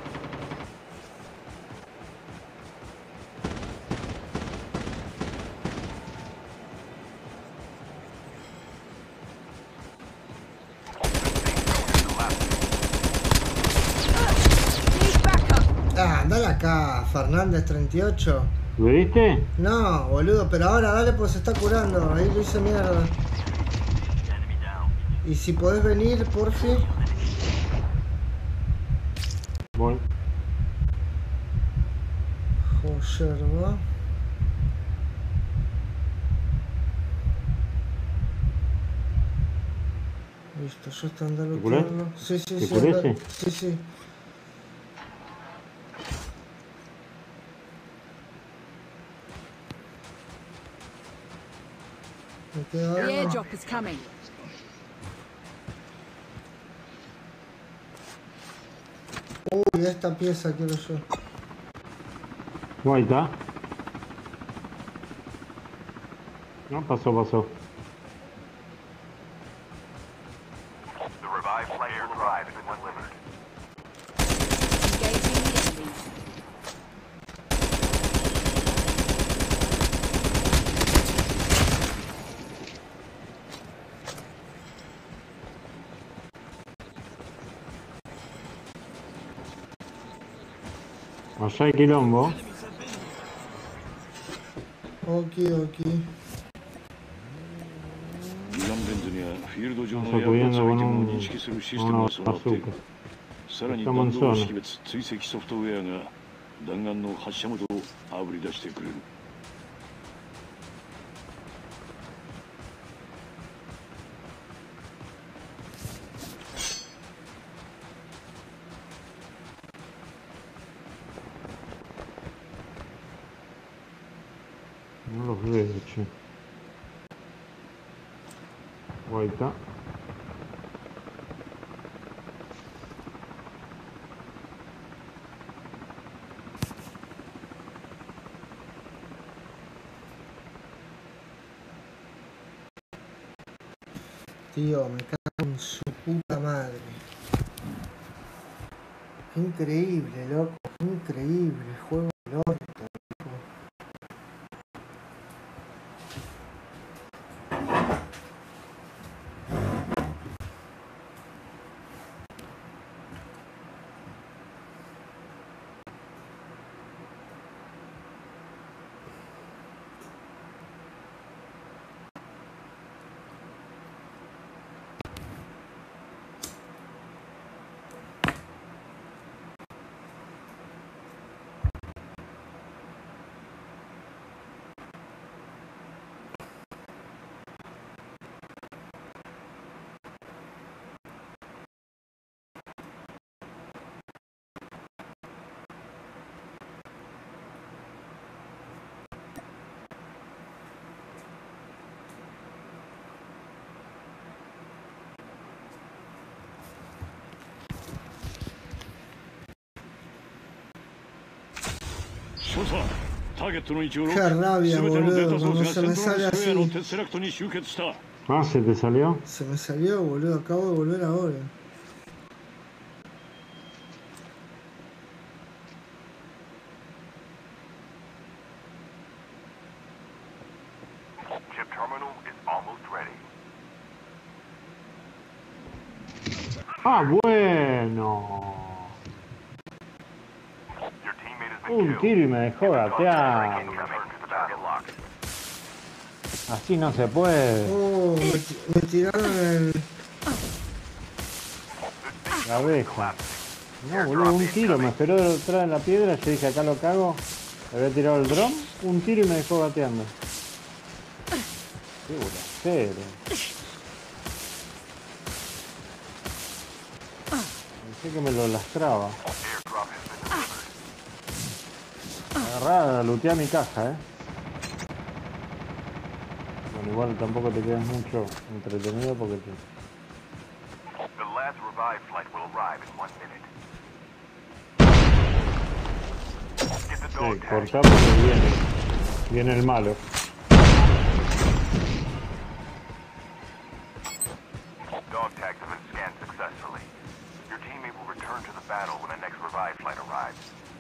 Need backup. Ah, andale acá, Fernández 38. ¿Lo viste? No, boludo, pero ahora dale pues se está curando. Ahí lo hice mierda. Y si podés venir, porfi. Voy. Joder, va. Listo, yo está andando. ¿Te curé? Sí, sí, ¿Te sí. curé, anda- sí? Sí, sí. Me quedo The algo. airdrop is coming. Uy, esta pieza quiero yo. Ahí está. No, pasó. The revived player drive has been delivered. Engaging the enemy. Allá hay quilombo. Oki. 離岸レンズにはフィールド上の Vamos 役立 acudiendo アイ con テムを un, 認識するシステ con ム una が備わっている。 bazooka. さらに Estamos 弾 en 道 zona. 識別追跡ソフトウェアが弾丸の発射元をあぶり出してくれる。 No los veo, che. Ahí está. Tío, me cago en su puta madre. Qué increíble, loco. Qué increíble. Juego del orto, loco. Qué rabia, boludo, cuando se me sale así. Ah, ¿se te salió? Se me salió, boludo, acabo de volver ahora. Chip terminal is almost ready. Ah, bueno. Your teammate has been Un killed. tiro y me dejó gatear. Incoming. The target locked. Así no se puede. Me tiraron el... La abeja. No, boludo, un tiro. Me esperó detrás de la piedra. Yo dije, acá lo cago. Le había tirado el dron. Un tiro y me dejó gateando. Qué bolacero. Pensé que me lo lastraba. Agarrá, looteá mi caja, Bueno, igual tampoco te quedas mucho entretenido porque te... The last revive flight will arrive in 1 minute. Get the dog Sí, tag. cortá porque viene el malo. Dog tags have been scanned successfully. Your teammate will return to the battle when the next revive flight arrives.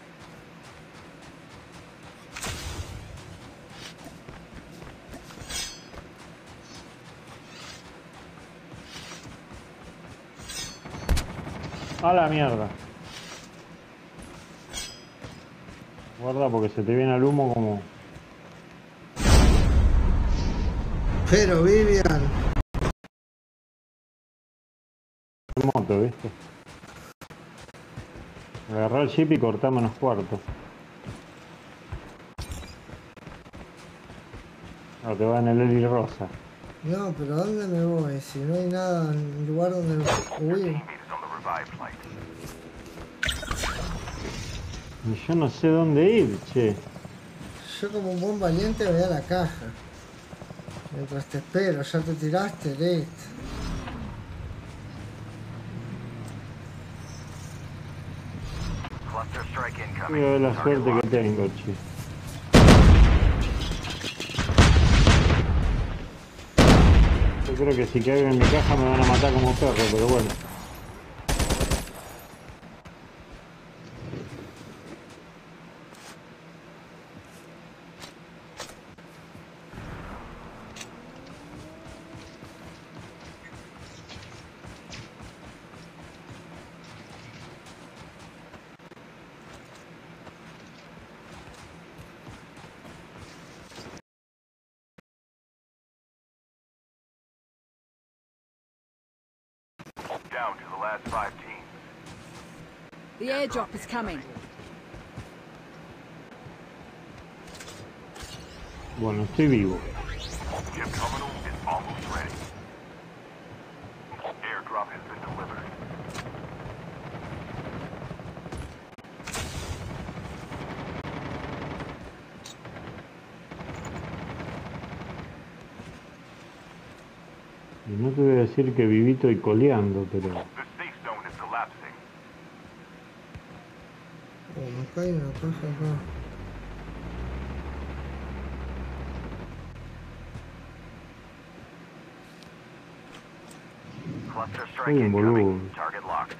A la mierda. Guarda porque se te viene el humo como... Pero Vivian. moto, ¿viste? Agarrá el jeep y cortamos unos cuartos. No, te va en el Eli Rosa. No, pero ¿dónde me voy? Si no hay nada en el lugar donde huir. Y yo no sé dónde ir, che. Yo como un buen valiente voy a la caja. Mientras te espero, ya te tiraste, listo. Mira de la suerte que tengo, che. Yo creo que si caigo en mi caja me van a matar como perro, pero bueno. Down to the last 5 teams. The airdrop is coming. Bueno, estoy vivo. Chip terminal is almost ready. Airdrop has been delivered. Y no te voy a decir que vivito y coleando, pero... The safe zone is collapsing. Oh, acá hay una caja acá. Cluster strike Soy un boludo. incoming. Target locked.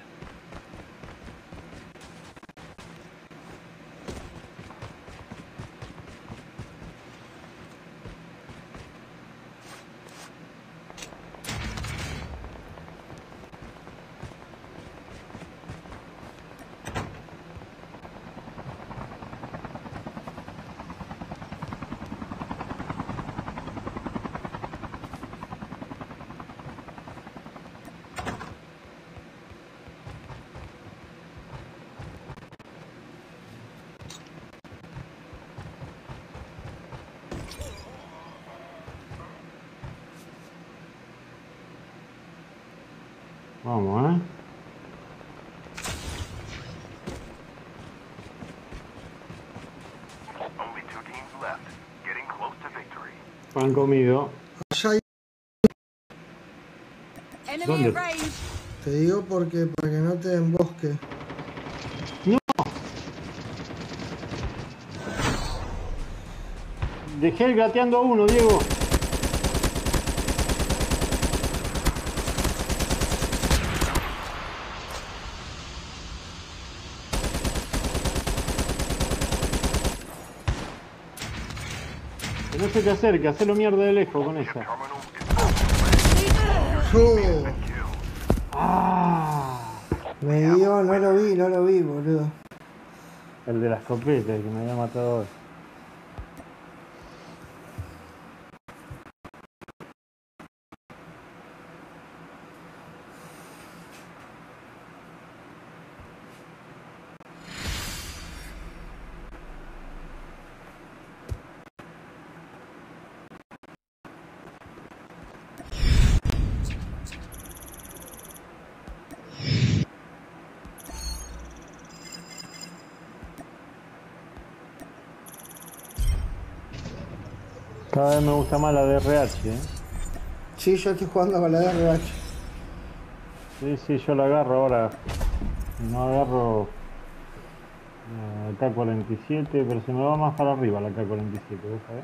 Vamos, Only 2 teams left. Getting close to victory. Pan comido. Allá hay... Enemy ¿Dónde? at range. Te digo porque para que no te embosque. ¡No! Dejé el gateando a uno, Diego. Que no se te acerque, hacelo mierda de lejos con esa. Terminal ¡Oh! ¡Ah! Me dio, no lo vi, boludo. El de la escopeta, el que me había matado hoy. Cada vez me gusta más la DRH, ¿eh? Sí, yo estoy jugando con la DRH. Sí, yo la agarro ahora. No agarro K-47, pero se me va más para arriba la K-47, ¿vos sabés?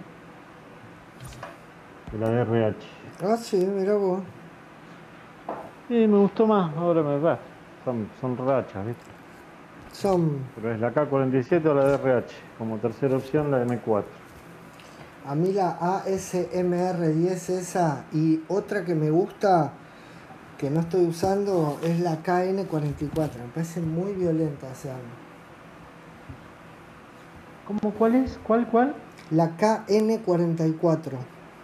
Que la DRH. Ah, sí, mirá vos. Sí, me gustó más, ahora me va. Son rachas, ¿viste? Pero es la K-47 o la DRH. Como tercera opción la M4. A mí la ASMR-10 esa y otra que me gusta, que no estoy usando, es la KN-44. Me parece muy violenta esa arma. ¿Cómo? ¿Cuál es? ¿Cuál? La KN-44.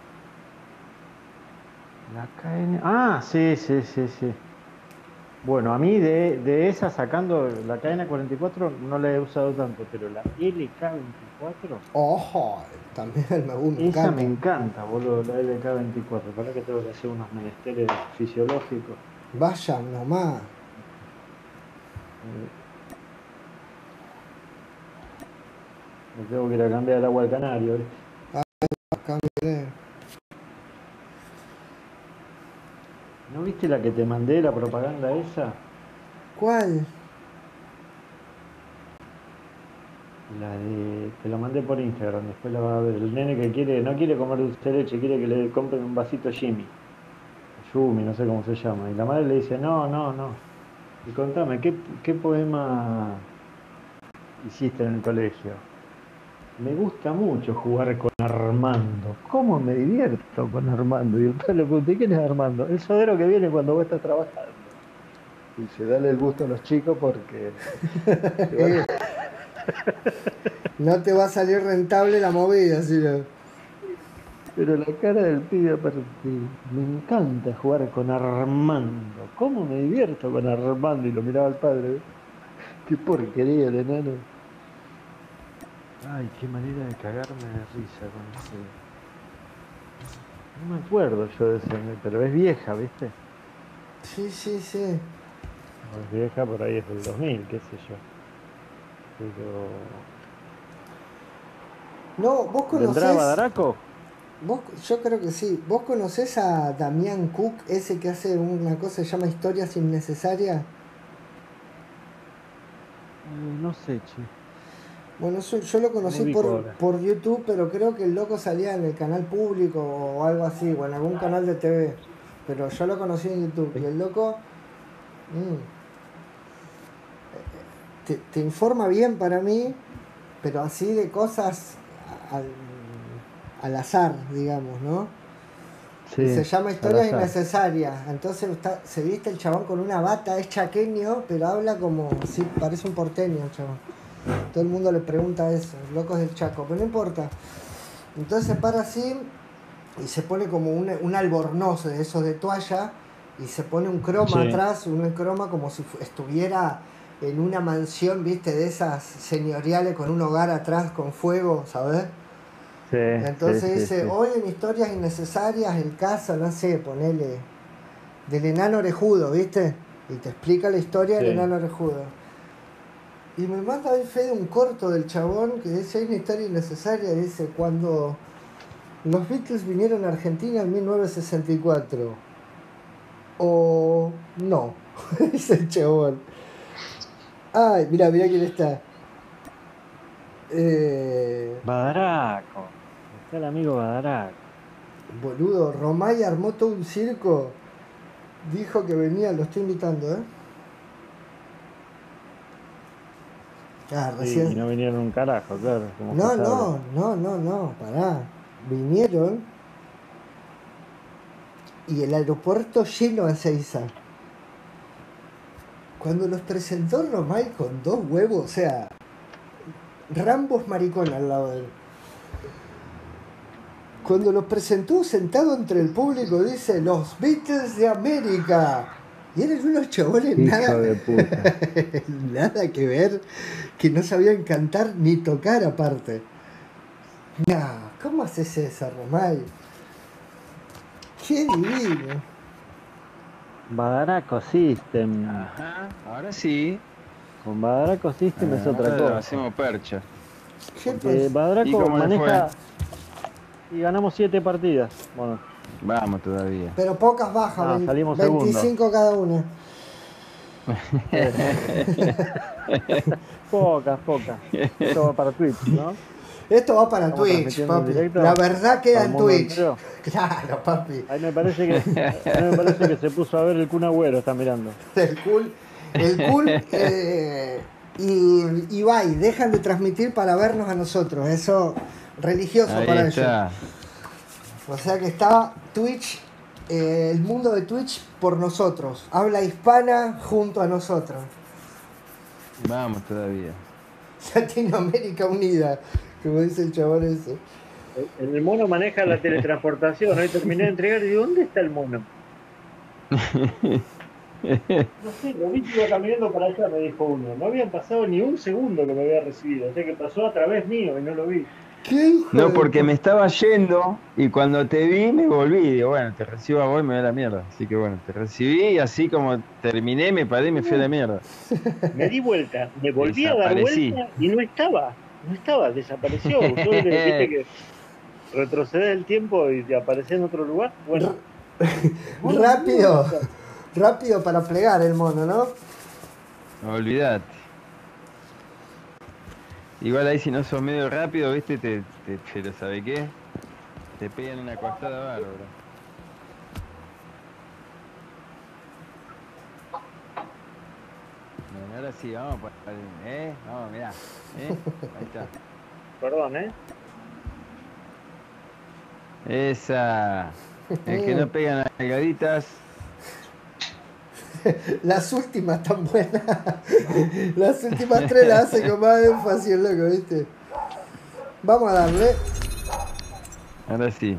La KN... Ah, sí. Bueno, a mí de esa sacando la KN-44 no la he usado tanto, pero la LK-24... ¡Ojo! También me esa encanta. me encanta, boludo, la LK-24. Para que tengo que hacer unos menesteres fisiológicos. Vaya nomás. Me tengo que ir a cambiar el agua al canario, ¿viste? ¿No viste la que te mandé, la propaganda esa? ¿Cuál? Te la mandé por Instagram, después la vas a ver. El nene que no quiere comer dulce de leche, quiere que le compren un vasito Jimmy. Yumi, no sé cómo se llama. Y la madre le dice, no. Y contame, ¿qué poema hiciste en el colegio? Me gusta mucho jugar con Armando. ¿Cómo me divierto con Armando? Y entonces le pregunté, ¿quién es Armando? El sodero que viene cuando vos estás trabajando. Dice, dale el gusto a los chicos porque... No te va a salir rentable la movida, si no. Pero la cara del pibe aparte, me encanta jugar con Armando. ¿Cómo me divierto con Armando? Y lo miraba al padre. Qué porquería el enano. Ay, qué manera de cagarme de risa con ese. No me acuerdo yo de ese, pero es vieja, ¿viste? Sí. No es vieja, por ahí es del 2000, qué sé yo. Pero... No, vos conocés... ¿Vendrá Badaraco? Yo creo que sí. ¿Vos conocés a Damián Cook, ese que hace una cosa que se llama Historias Innecesarias? No sé, che. Bueno, yo lo conocí por YouTube, pero creo que el loco salía en el canal público o algo así, o en algún canal de TV. Pero yo lo conocí en YouTube. Y el loco te informa bien para mí, pero así de cosas al azar, digamos, ¿no? Sí, y se llama Historias Innecesarias. Entonces se viste el chabón con una bata, es chaqueño, pero habla como si parece un porteño el chabón. Todo el mundo le pregunta eso, locos del Chaco, pero no importa. Entonces se para así y se pone como un albornoz de esos de toalla y se pone un croma atrás, un croma como si estuviera en una mansión, viste, de esas señoriales con un hogar atrás con fuego, ¿sabes? Sí, entonces dice, hoy en Historias Innecesarias el caso, no sé, ponele, del enano orejudo, ¿viste? Y te explica la historia del enano orejudo. Y me manda el Fede un corto del chabón que dice, hay una historia innecesaria, dice, cuando los Beatles vinieron a Argentina en 1964. O no, dice el chabón. Ay, mira quién está. Badaraco. Está el amigo Badaraco. Boludo, Romay armó todo un circo. Dijo que venía, lo estoy invitando, recién... Sí, y no vinieron un carajo, claro. No, pará. Vinieron y el aeropuerto lleno a Ezeiza. Cuando los presentó Romay con 2 huevos, o sea, Rambos maricón al lado de él. Cuando los presentó sentado entre el público, dice, los Beatles de América. Y eran unos chabones nada que ver, que no sabían cantar ni tocar aparte. No, ¿cómo haces eso, Romay? Qué divino. Badaraco System. Ajá, ahora sí. Con Badaraco System es otra cosa. Hacemos percha. Porque Badaraco maneja... Y ganamos 7 partidas. Bueno, Vamos todavía. Pero pocas bajas, Ah, salimos 25 cada una. pocas. Esto va para Twitch, ¿no? Esto va para Estamos Twitch, transmitiendo en papi. directo La verdad queda para en el mundo Twitch. entero. Claro, papi. Ahí me parece que se puso a ver el Kun Agüero, está mirando. El cool. Y Ibai, dejan de transmitir para vernos a nosotros. Eso religioso Ahí para está. ellos. O sea que está Twitch, el mundo de Twitch por nosotros. Habla hispana junto a nosotros. Vamos todavía. Latinoamérica unida, como dice el chabón ese. El mono maneja la teletransportación. Hoy terminé de entregar y digo, ¿dónde está el mono? No sé, lo vi que iba caminando para allá, me dijo uno. No habían pasado ni un segundo que me había recibido. O sea que pasó a través mío y no lo vi. ¿Qué hijo No, de porque pu- me estaba yendo y cuando te vi me volví. Digo, bueno, te recibo a vos y me voy a la mierda. Así que bueno, te recibí y así como terminé, me paré y me fui a la mierda. Me di vuelta, me volví a dar Desaparecí. vuelta y no estaba, desapareció. Yo viste que retroceder el tiempo y te aparecer en otro lugar. Bueno, Rápido para plegar el mono, ¿no? Olvídate. Igual ahí si no sos medio rápido, viste, pero ¿sabe qué? Te pegan una costada bárbara. Bueno, ahora sí, vamos para el, vamos, mirá, ahí está. perdón, Esa. El que no pega nalgaditas. Las últimas tan buenas. Las últimas 3 las hace con más énfasis el loco, ¿viste? Vamos a darle. Ahora sí.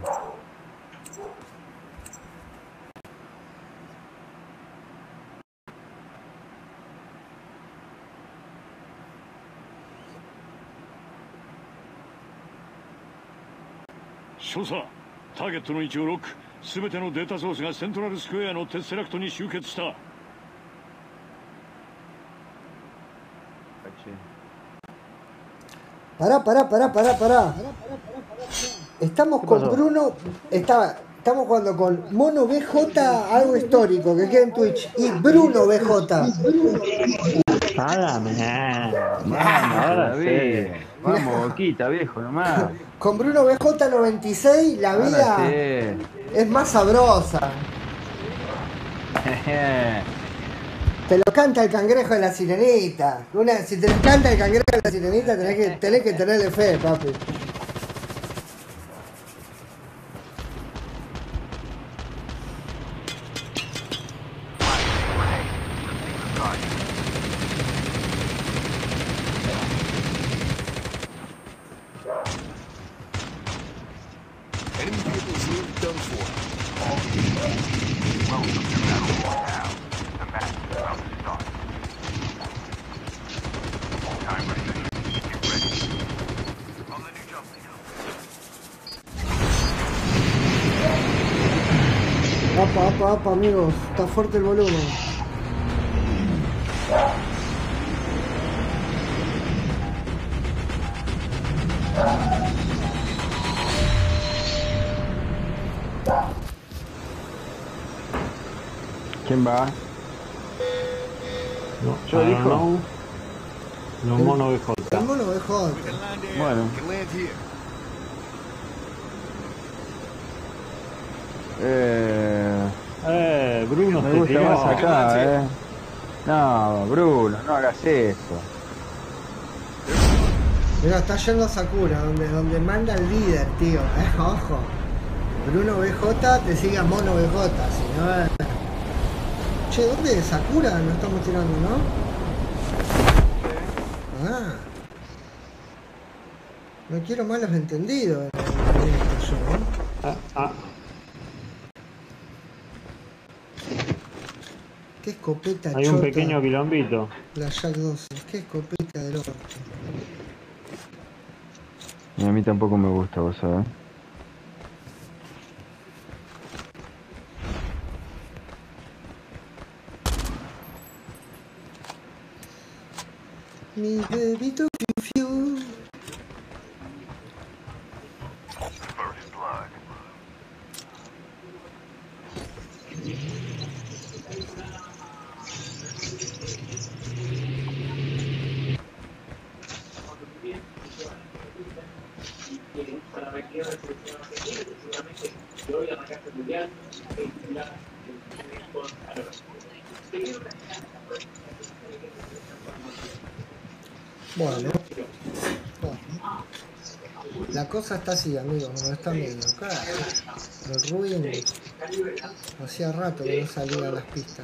Shosa, ターゲットの位置をロック。すべてのデータソースがセントラルスクエアのテッセラクトに集結した。 Pará. Estamos con Bruno. Estamos jugando con Mono BJ, algo histórico que queda en Twitch. Y Bruno BJ. Ahora sí. Vamos, Boquita, viejo, nomás. Con Bruno BJ 96, la vida Ahora sí. es más sabrosa. Te lo canta el cangrejo de la sirenita. Si te lo canta el cangrejo de la sirenita, tenés que tenerle fe, papi. Apa, amigos, está fuerte el volumen. ¿Quién va? Yo elijo. No, mono BJ. El mono BJ. Bueno. Bruno Me se gusta tiró. más acá, No, Bruno, no hagas eso. Mira, está yendo a Sakura, donde manda el líder, tío. Ojo. Bruno BJ te sigue a Mono BJ, si no. Che, ¿dónde es Sakura? No estamos tirando, ¿no? Ah. No quiero malos entendidos en esto yo, ¿no? Qué escopeta Hay chota. un pequeño quilombito. La Jack 12. Qué escopeta del orto. Y a mí tampoco me gusta, vos sabés. Mi bebito fiu fiu. Bueno, la cosa está así, amigos, como están viendo acá. El Ruin hacía rato que no salía a las pistas,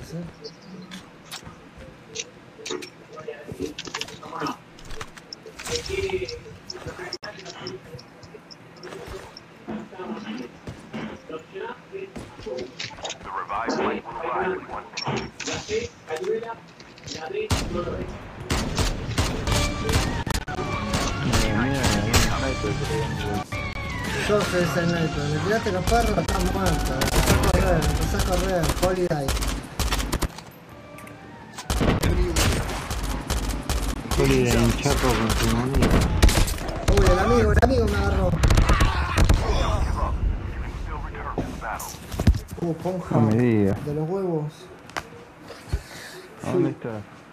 The revived flight will arrive in 1 minute. Yo soy ese sniper, me tiraste los perros, estás muerto. Empezá a correr, Holiday. Holiday en chato con su amigo. Uy, el amigo me agarró. Ponja No me digas. de los huevos. ¿Dónde está?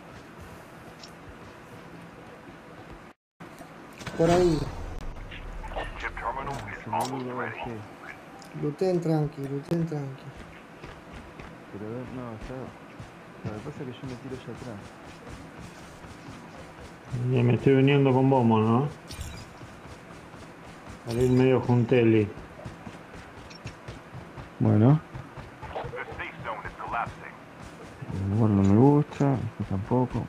Por ahí. Chip terminal is almost ready. Luten tranqui. Pero no, está. Lo que pasa es que yo me tiro allá atrás. Y me estoy viniendo con Bomo, ¿no? Para ir medio junteli. Bueno. The safe zone is collapsing. Bueno, no me gusta, esto tampoco.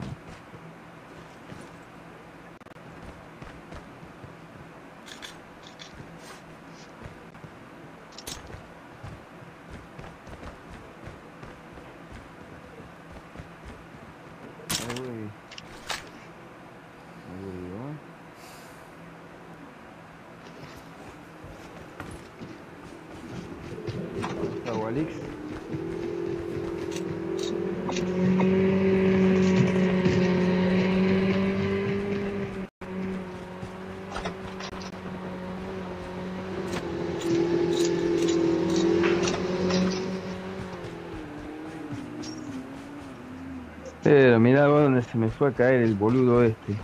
Pero mirá vos donde se me fue a caer el boludo este.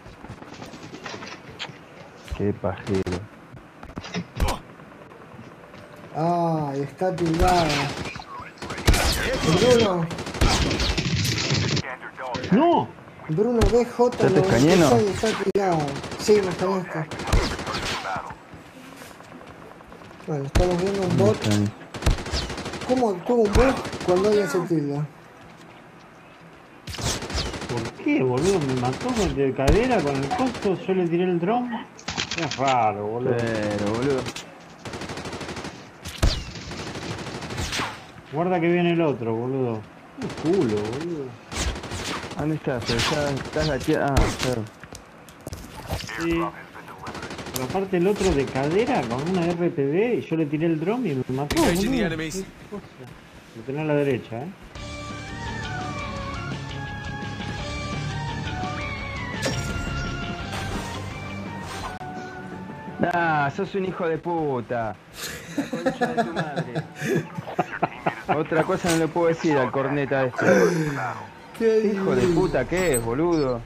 Qué pajero. Ay, está tildada. Bruno. ¡No! Bruno BJ ¿Ya te escañé, no? está tildado. Sí, me escañaste. Bueno, estamos viendo un bot. ¿Cómo actúa un bot cuando alguien se tilda? ¿Por qué, boludo? Me mató de cadera con el costo, yo le tiré el dron. Es raro, boludo. Pero, boludo. Guarda que viene el otro, boludo. Qué culo, boludo. ¿Dónde estás? Pero ya estás aquí. Ah, claro. Sí. Pero aparte el otro de cadera con una RPD y yo le tiré el dron y me mató, boludo. ¿Qué cosa? Lo tenés a la derecha, Nah, sos un hijo de puta. La concha de tu madre. Otra cosa no le puedo decir al corneta este. ¿Qué hijo de puta que es, boludo?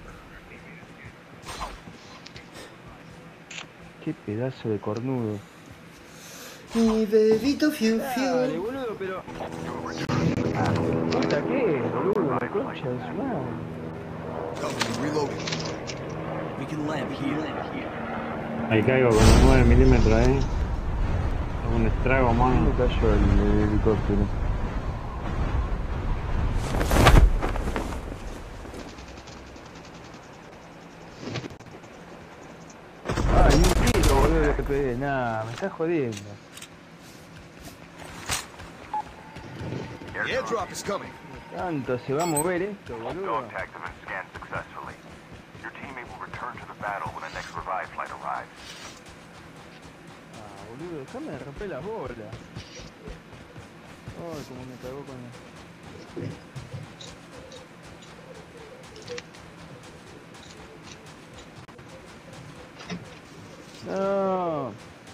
Qué pedazo de cornudo. Mi bebito fiu Dale, fiu. boludo, pero... ¿Puta qué es, boludo? La concha de su madre. Ahí caigo con el 9 milímetros, un estrago, mano. Me cayó el helicóptero. Ay, un tiro, boludo, le pegué. Nah, me estás jodiendo. The airdrop is coming. Tanto se va a mover esto, boludo. Dog tags have been scanned successfully. Your teammate will return to the battle when the next revive flight arrives. Ah, boludo, déjame de romper las bolas. Ay, como me cagó con la... No.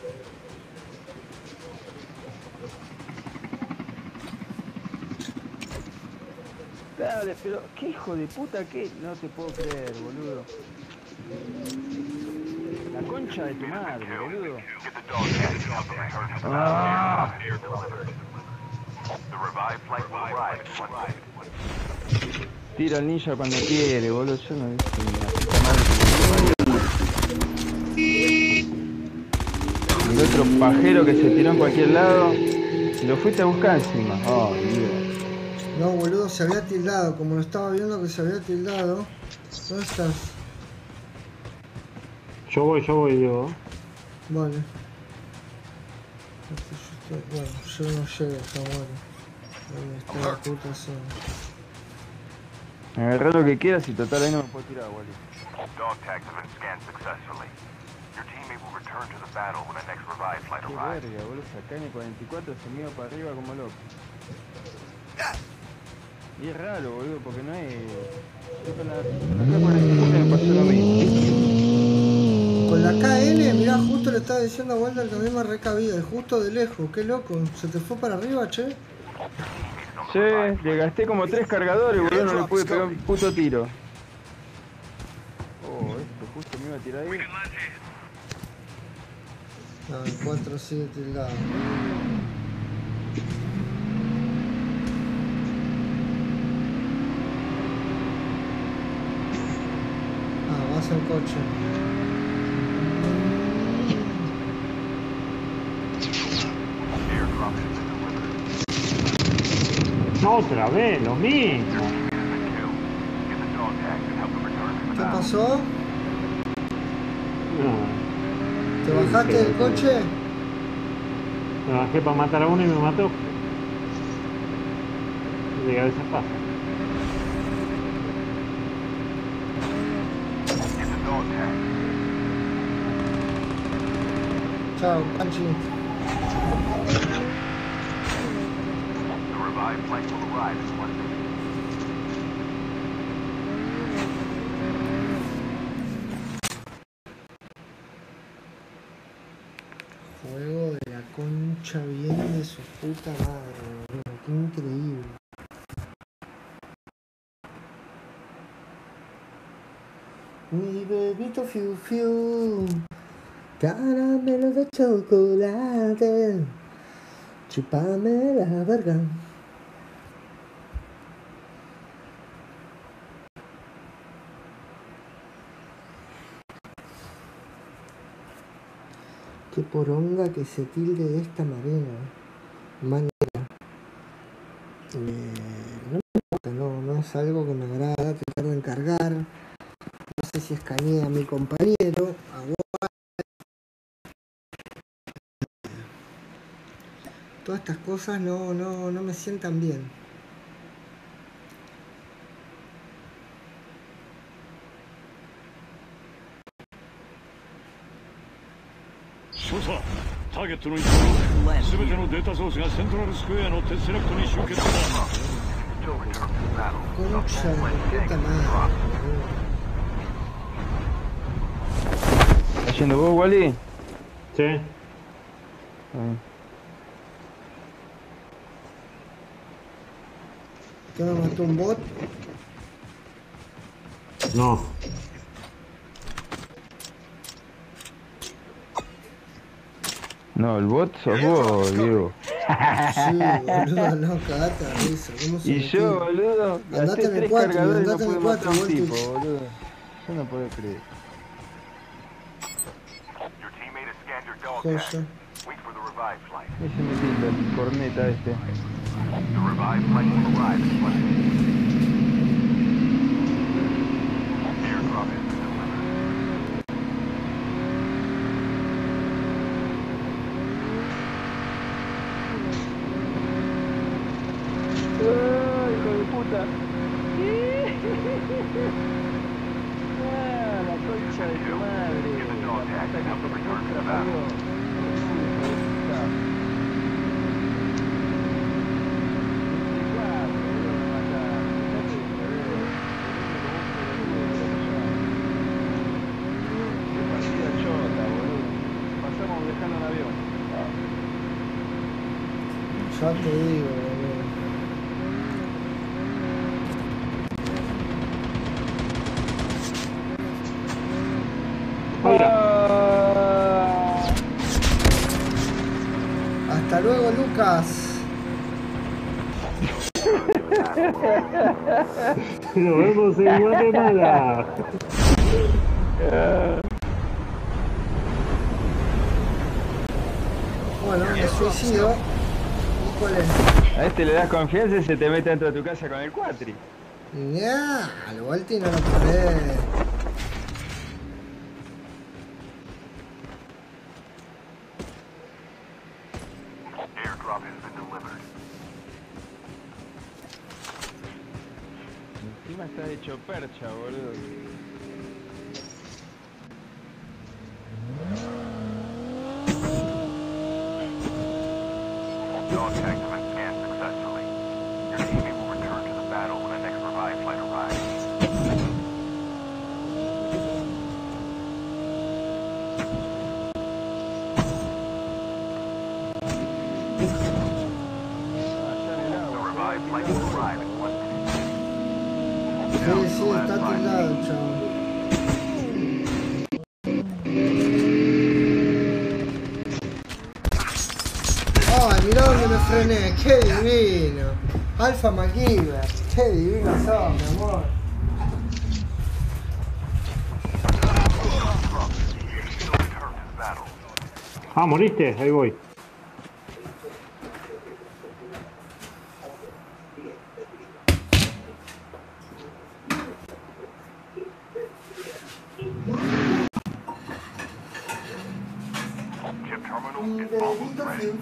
Dale, pero qué hijo de puta que no te puedo creer, boludo. La concha concha de tu madre, boludo. Get the dog tag and help them return to the battle. Ah. Air delivered. The revived flight will arrive in 1 minute. Tira al ninja cuando quiere, boludo. Yo no viste ni la puta madre que me. El otro pajero que se tiró en cualquier lado. Lo fuiste a buscar encima. Oh, Dios. No, boludo, se había tildado. Como lo estaba viendo que se había tildado. ¿Dónde estás? Yo voy, Diego. Vale. Bueno, yo no llego, Samuel. ¿Dónde está la puta zona? Agarrá lo que quieras y total ahí no me puedo tirar, Wally. Dog tags have been scanned successfully. Your teammate will return to the battle when the next revived flight Qué arrives. verga, boludo. Acá en el 44 se me iba para arriba como loco. Y es raro, boludo, porque no es... Yo con la K-47 me pasó lo mismo. Con la KN, mirá, justo le estaba diciendo a Walter que a mí me recabía, y justo de lejos, qué loco. ¿Se te fue para arriba, che? Sí, le gasté como 3 cargadores, boludo, no le pude pegar un puto tiro. Oh, esto justo me iba a tirar ahí. No, el 4 sigue tildado. Ah, vas en coche. Airdrop has been delivered. Otra vez, lo mismo. Has been killed. Get the dog tags and help them return to the ¿Qué battle. pasó? No, ¿Te bajaste del coche? me bajé para matar a uno y me mató. Y a veces pasa. Get the dog tags. Chao, Panchi. The revived flight will arrive in 1 minute. Juego de la concha bien de su puta madre, boludo. Qué increíble. Mi bebito fiu fiu, caramelo de chocolate, chupame la verga. Qué poronga que se tilde de esta manera. No me importa, no es algo que me agrada, que tarda en cargar. No sé si escaneé a mi compañero, a todas estas cosas no me sientan bien. Sosa、ターゲットの位置をすべてのデータソースがセントラルスクエアのテスセレクトに集結した。 Concha de puta madre. ¿Estás yendo vos, Wally? Sí. ¿Qué me mató un bot? No. No, el bot sos vos, Diego. Sí, boludo, no, cagate a risa. ¿Cómo se Y metió? yo, boludo, Andate gasté en el 3 4, cargadores y no andate en pude el matar a 4, un Voltage. tipo, boludo. Yo no puedo creer. Your teammate has scanned your dog Joya. tag. Wait for the revived flight. Ese me tilda el corneta este. The revived flight will arrive in 1 minute. Airdrop has been delivered. ¡Hijo de puta! ¡Ah, la concha de tu madre! Get the dog tag and help them return to the battle. Ya te digo, boludo. Oiga. Hasta luego, Lucas. Nos vemos en Guatemala. Bueno, me suicido. Híjole. A este le das confianza y se te mete dentro de tu casa con el cuatri. Ya, al Walti no lo podés. Airdrop has been delivered. Encima está hecho percha, boludo. Dog tags have been scanned successfully. Your teammate will return to the battle when the next revive flight arrives. The revive flight will arrive in 1 minute. Sí, sí, está tildado, chaval. Ay, mirá dónde me frené, qué divino. Alfa MacGyver, qué divino sos, mi amor. Ah, moriste, ahí voy. Chip terminal is almost ready.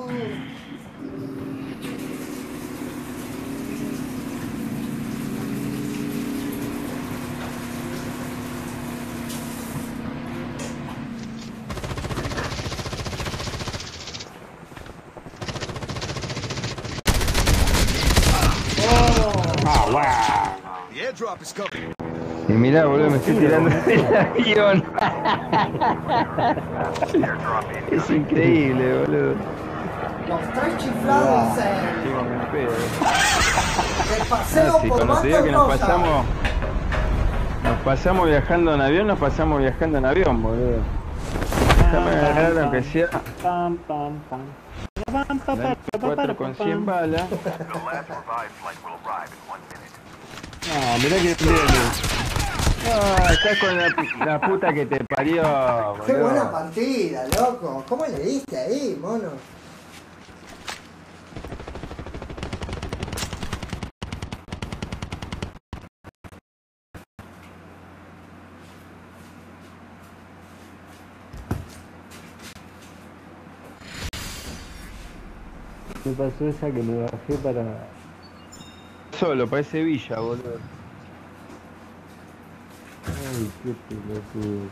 Y mirá, boludo, me estoy tirando del avión. Es increíble, boludo. Los tres chiflados Llego en el pedo. el paseo Sí, por cuando te digo Mato que nos Rosa. pasamos viajando en avión, nos pasamos viajando en avión, boludo. Déjame agarrar aunque sea Pam, pam, pam. Pam, pam, pam, 4 con 100 balas. The last revive flight will arrive in 1 minute. No, mirá que bien. No, estás con la puta que te parió, boludo. Qué buena partida, loco. ¿Cómo le diste ahí, mono? Me pasó esa que me bajé para... Solo, parece Villa, boludo. Ay, qué pelotudo.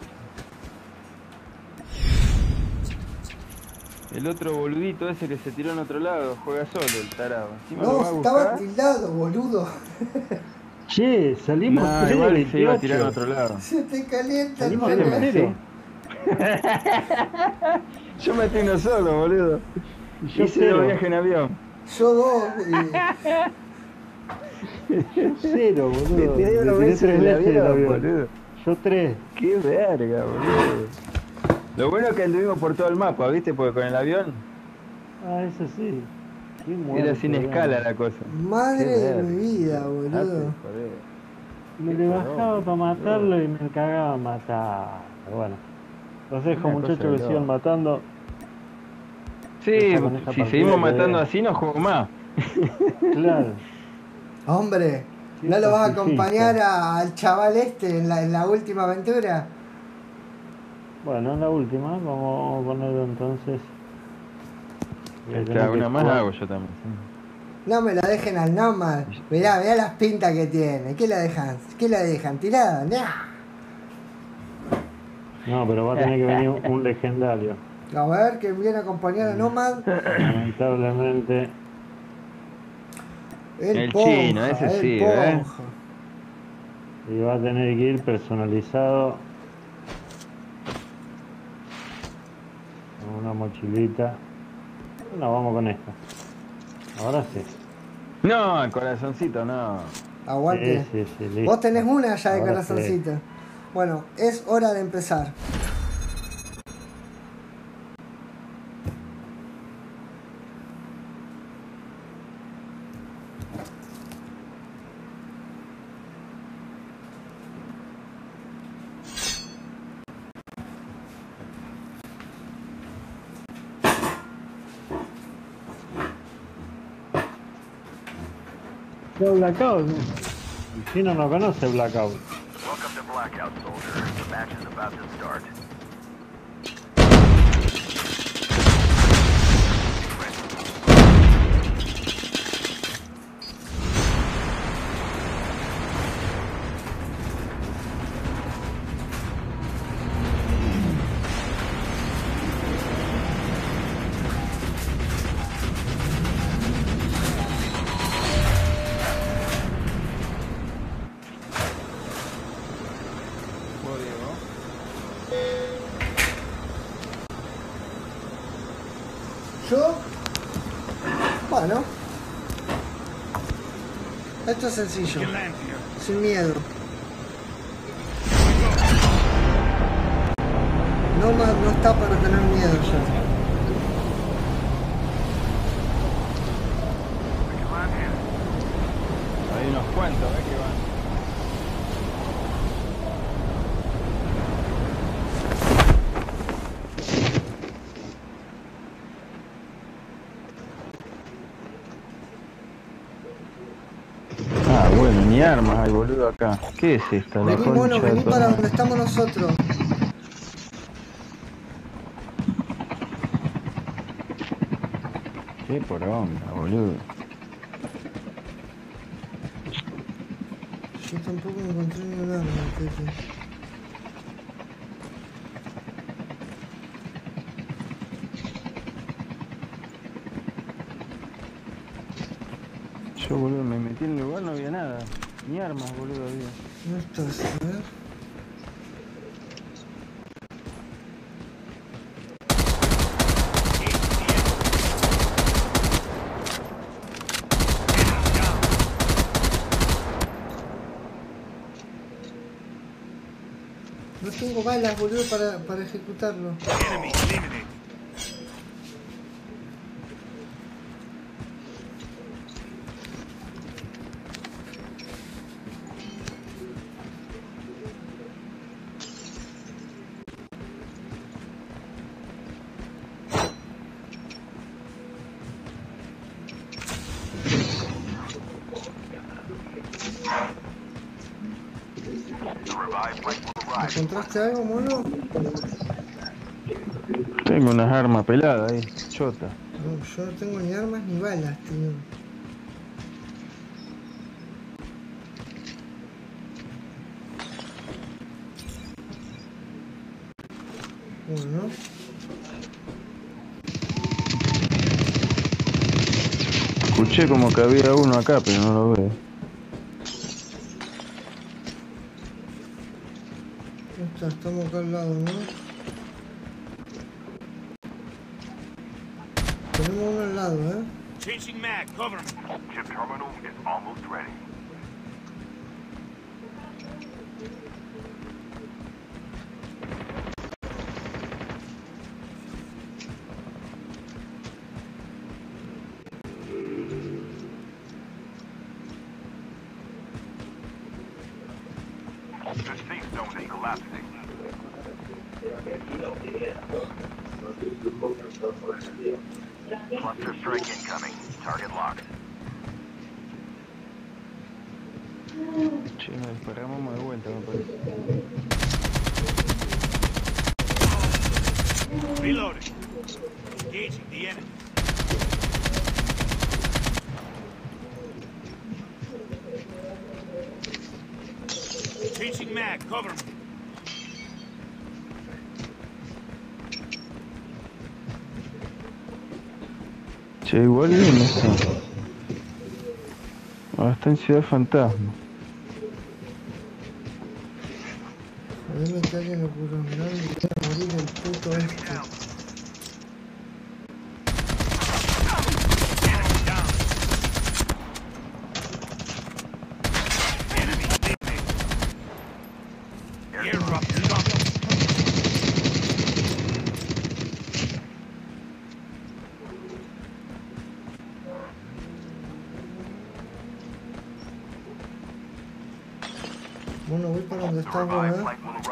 El otro boludito ese que se tiró en otro lado, juega solo el tarado. Encima lo No, va a estaba buscar. tildado, boludo. Che, salimos No, 3 de igual se iba a 28. tirar en otro lado. Se te calienta el Salimos ¿En serio, de mono. cero. Yo me tengo solo, boludo. Y yo Hice cero. dos viajes en avión. Yo dos. Yo cero, boludo. Me tiré Me dos tiré veces 3 en el veces del avión, avión. boludo. Yo 3. Qué verga, boludo. Lo bueno es que anduvimos por todo el mapa, ¿viste? Porque con el avión Ah, eso sí. Qué era muerto, sin escala la cosa. Madre Qué de verga. mi vida, Date boludo. de joder. Me le bajaba para matarlo y me cagaba a matar. Bueno, los dejo, Una cosa muchachos, de que sigan loco. matando. Sí, Esta con esta si partida seguimos que matando veo. así no juego más. Claro. Hombre, Sí, ¿no lo vas a pacifista. acompañar al chaval este en la última aventura? Bueno, en la última, vamos a ponerlo entonces. Voy a tener Claro, que una más jugar. hago yo también. No me lo dejen al Nomad. Mirá las pintas que tiene. ¿Qué la dejan? ¿Qué la dejan? ¿Tirada? Nah. No, pero va a tener que venir un legendario. A ver, que viene a acompañar a Nomad. Lamentablemente. El Ponja, chino, ese el sí, Ponja. Y va a tener que ir personalizado. Con una mochilita. No, vamos con esta. Ahora sí. No, el corazoncito no. Aguante. Sí, listo. Vos tenés una ya de Ahora corazoncito. Bueno, es hora de empezar. Yo Blackout. El chino no conoce Blackout. Welcome to Blackout, soldier. The match is about to start. Yo, bueno, esto es sencillo, sin miedo. No está para tener miedo ya. Hay unos cuantos, que van. Bueno, ni armas hay, boludo, acá. ¿Qué es esta? Vení, mono, vení para donde estamos nosotros. Qué por onda, boludo. Yo tampoco encontré ni un arma, Tete. Yo, boludo, me metí en el lugar, no había nada. Ni armas, boludo, había. No estás, a ver. No tengo balas, boludo, para ejecutarlo. ¿Encontraste algo, mono? Tengo unas armas peladas ahí, chota. No, yo no tengo ni armas ni balas, tío. Bueno. Escuché como que había uno acá, pero no lo veo. Estamos acá al lado, ¿no? Tenemos uno al lado, ¿eh? Changing mag, cover me. Chip terminal is almost ready. The safe zone is collapsing. Cluster strike incoming. Target locked. Che, nos disparamos de vuelta, me parece. Reloading. Engaging the enemy. Changing mag, cover me. Che, igual no está. Ahora está en Ciudad Fantasma. Dime que alguien lo puso mirando y voy a morir el puto este. Bueno, voy para donde está vos, ¿eh?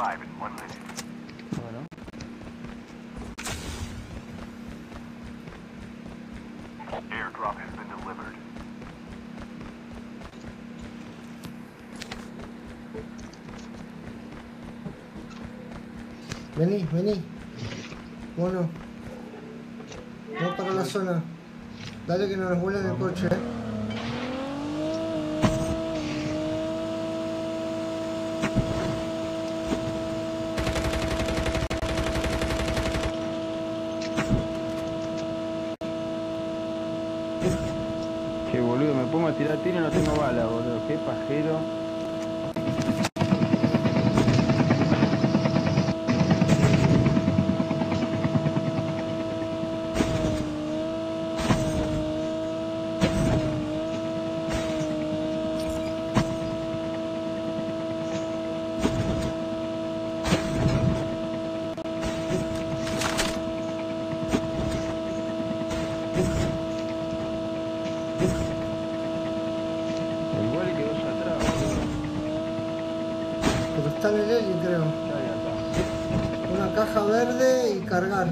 Bueno. Airdrop has been delivered. Vení, vení. Bueno. Vamos para la zona. Dale que no nos vuelen el coche, Che, boludo, me pongo a tirar tiro y no tengo bala, boludo. Qué pajero. Está en el Eli, creo. Una caja verde y cargar.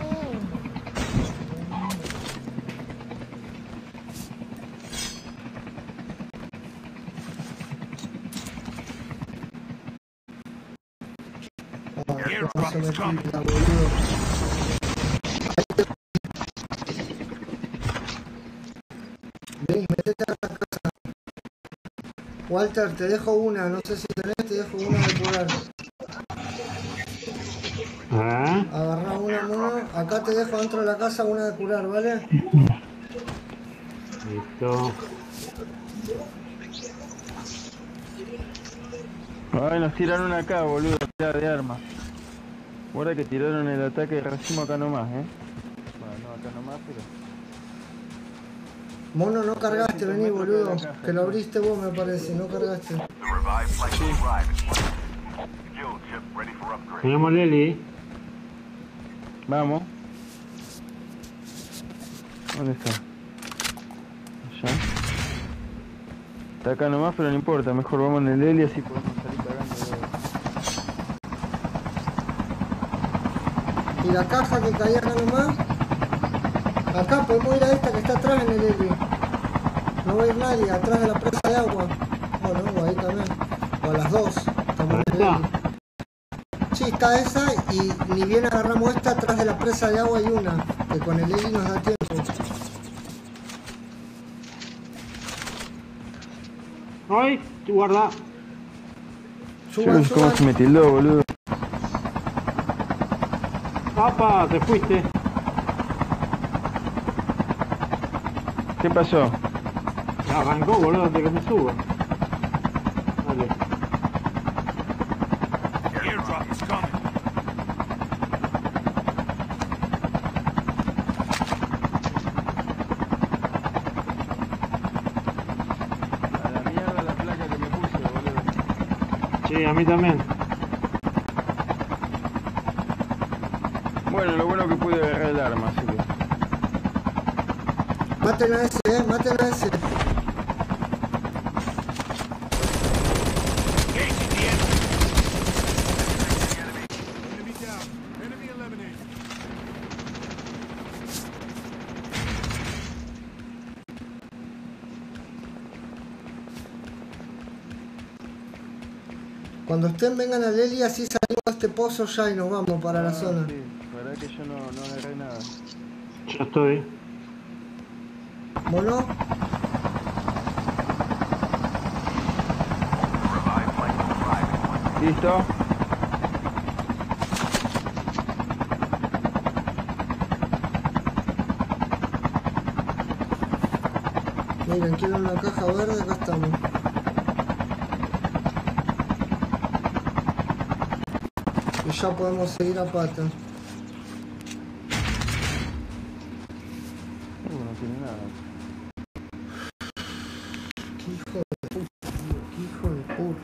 ¿Cómo se me pinta, boludo? Vení, metete a la casa. Walter, te dejo una, no sé si tenés, te dejo una de curar. Agarrá una, mono. Acá te dejo dentro de la casa una de curar, ¿vale? Listo. Ay, nos tiraron una acá, boludo, de armas. Ahora que tiraron el ataque de racimo acá nomás, Bueno, no acá nomás, pero... Mono, no cargaste, vení, boludo. Que lo abriste vos, me parece, no cargaste. Tenemos Leli. Vamos. ¿Dónde está? Allá. Está acá nomás, pero no importa. Mejor vamos en el Eli, así podemos salir cagando. Y la caja que caía acá nomás. Acá podemos ir a esta que está atrás en el Eli. No va a ir nadie, atrás de la presa de agua. Bueno, o ahí también. O a las dos. Estamos en el Eli. Sí, está esa y ni bien agarramos esta, atrás de la presa de agua hay una. Que con el Eli nos da tiempo. ¡Ay! Tú guarda. Suban, ¿Cómo suban. se me tildó, boludo? ¡Apa! Te fuiste. ¿Qué pasó? Arrancó, boludo, antes que me suba. Dale. Airdrop is coming. A la mierda la placa que me puse, boludo. Sí, a mí también. Bueno, lo bueno que pude agarrar el arma, así que... Maten a ese, maten a ese. Cuando estén vengan a Leli, así salimos de este pozo ya y nos vamos para la zona. Sí, la verdad que yo no agarré nada. Ya estoy. ¿Mono? ¿Listo? Miren, quiero una caja verde, acá estamos. Y ya podemos seguir a pata. No tiene nada. Qué hijo de puta, tío, qué hijo de puta.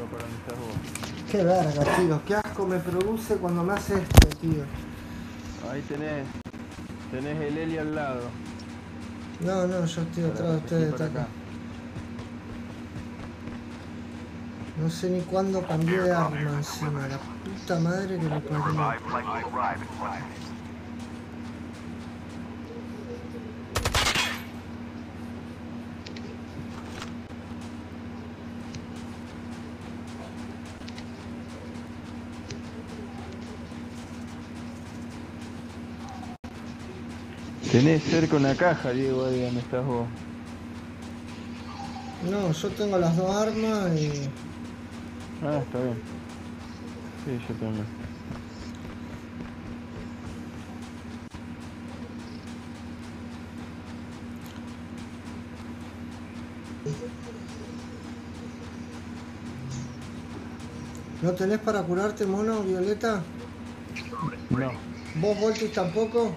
por donde estás vos. Qué verga, tío. Qué asco me produce cuando me hace esto, tío. Ahí tenés el Eli al lado. No, yo estoy atrás de ustedes. Por acá. No sé ni cuándo cambié de arma encima. La puta madre que me parió. Revived flight will arrive in 1 minute. Tenés cerca una caja, Diego, ahí donde estás vos. No, yo tengo las dos armas y... Ah, está bien. Sí, yo también. ¿No tenés para curarte, mono, Violeta? No. ¿Vos, Voltis, tampoco?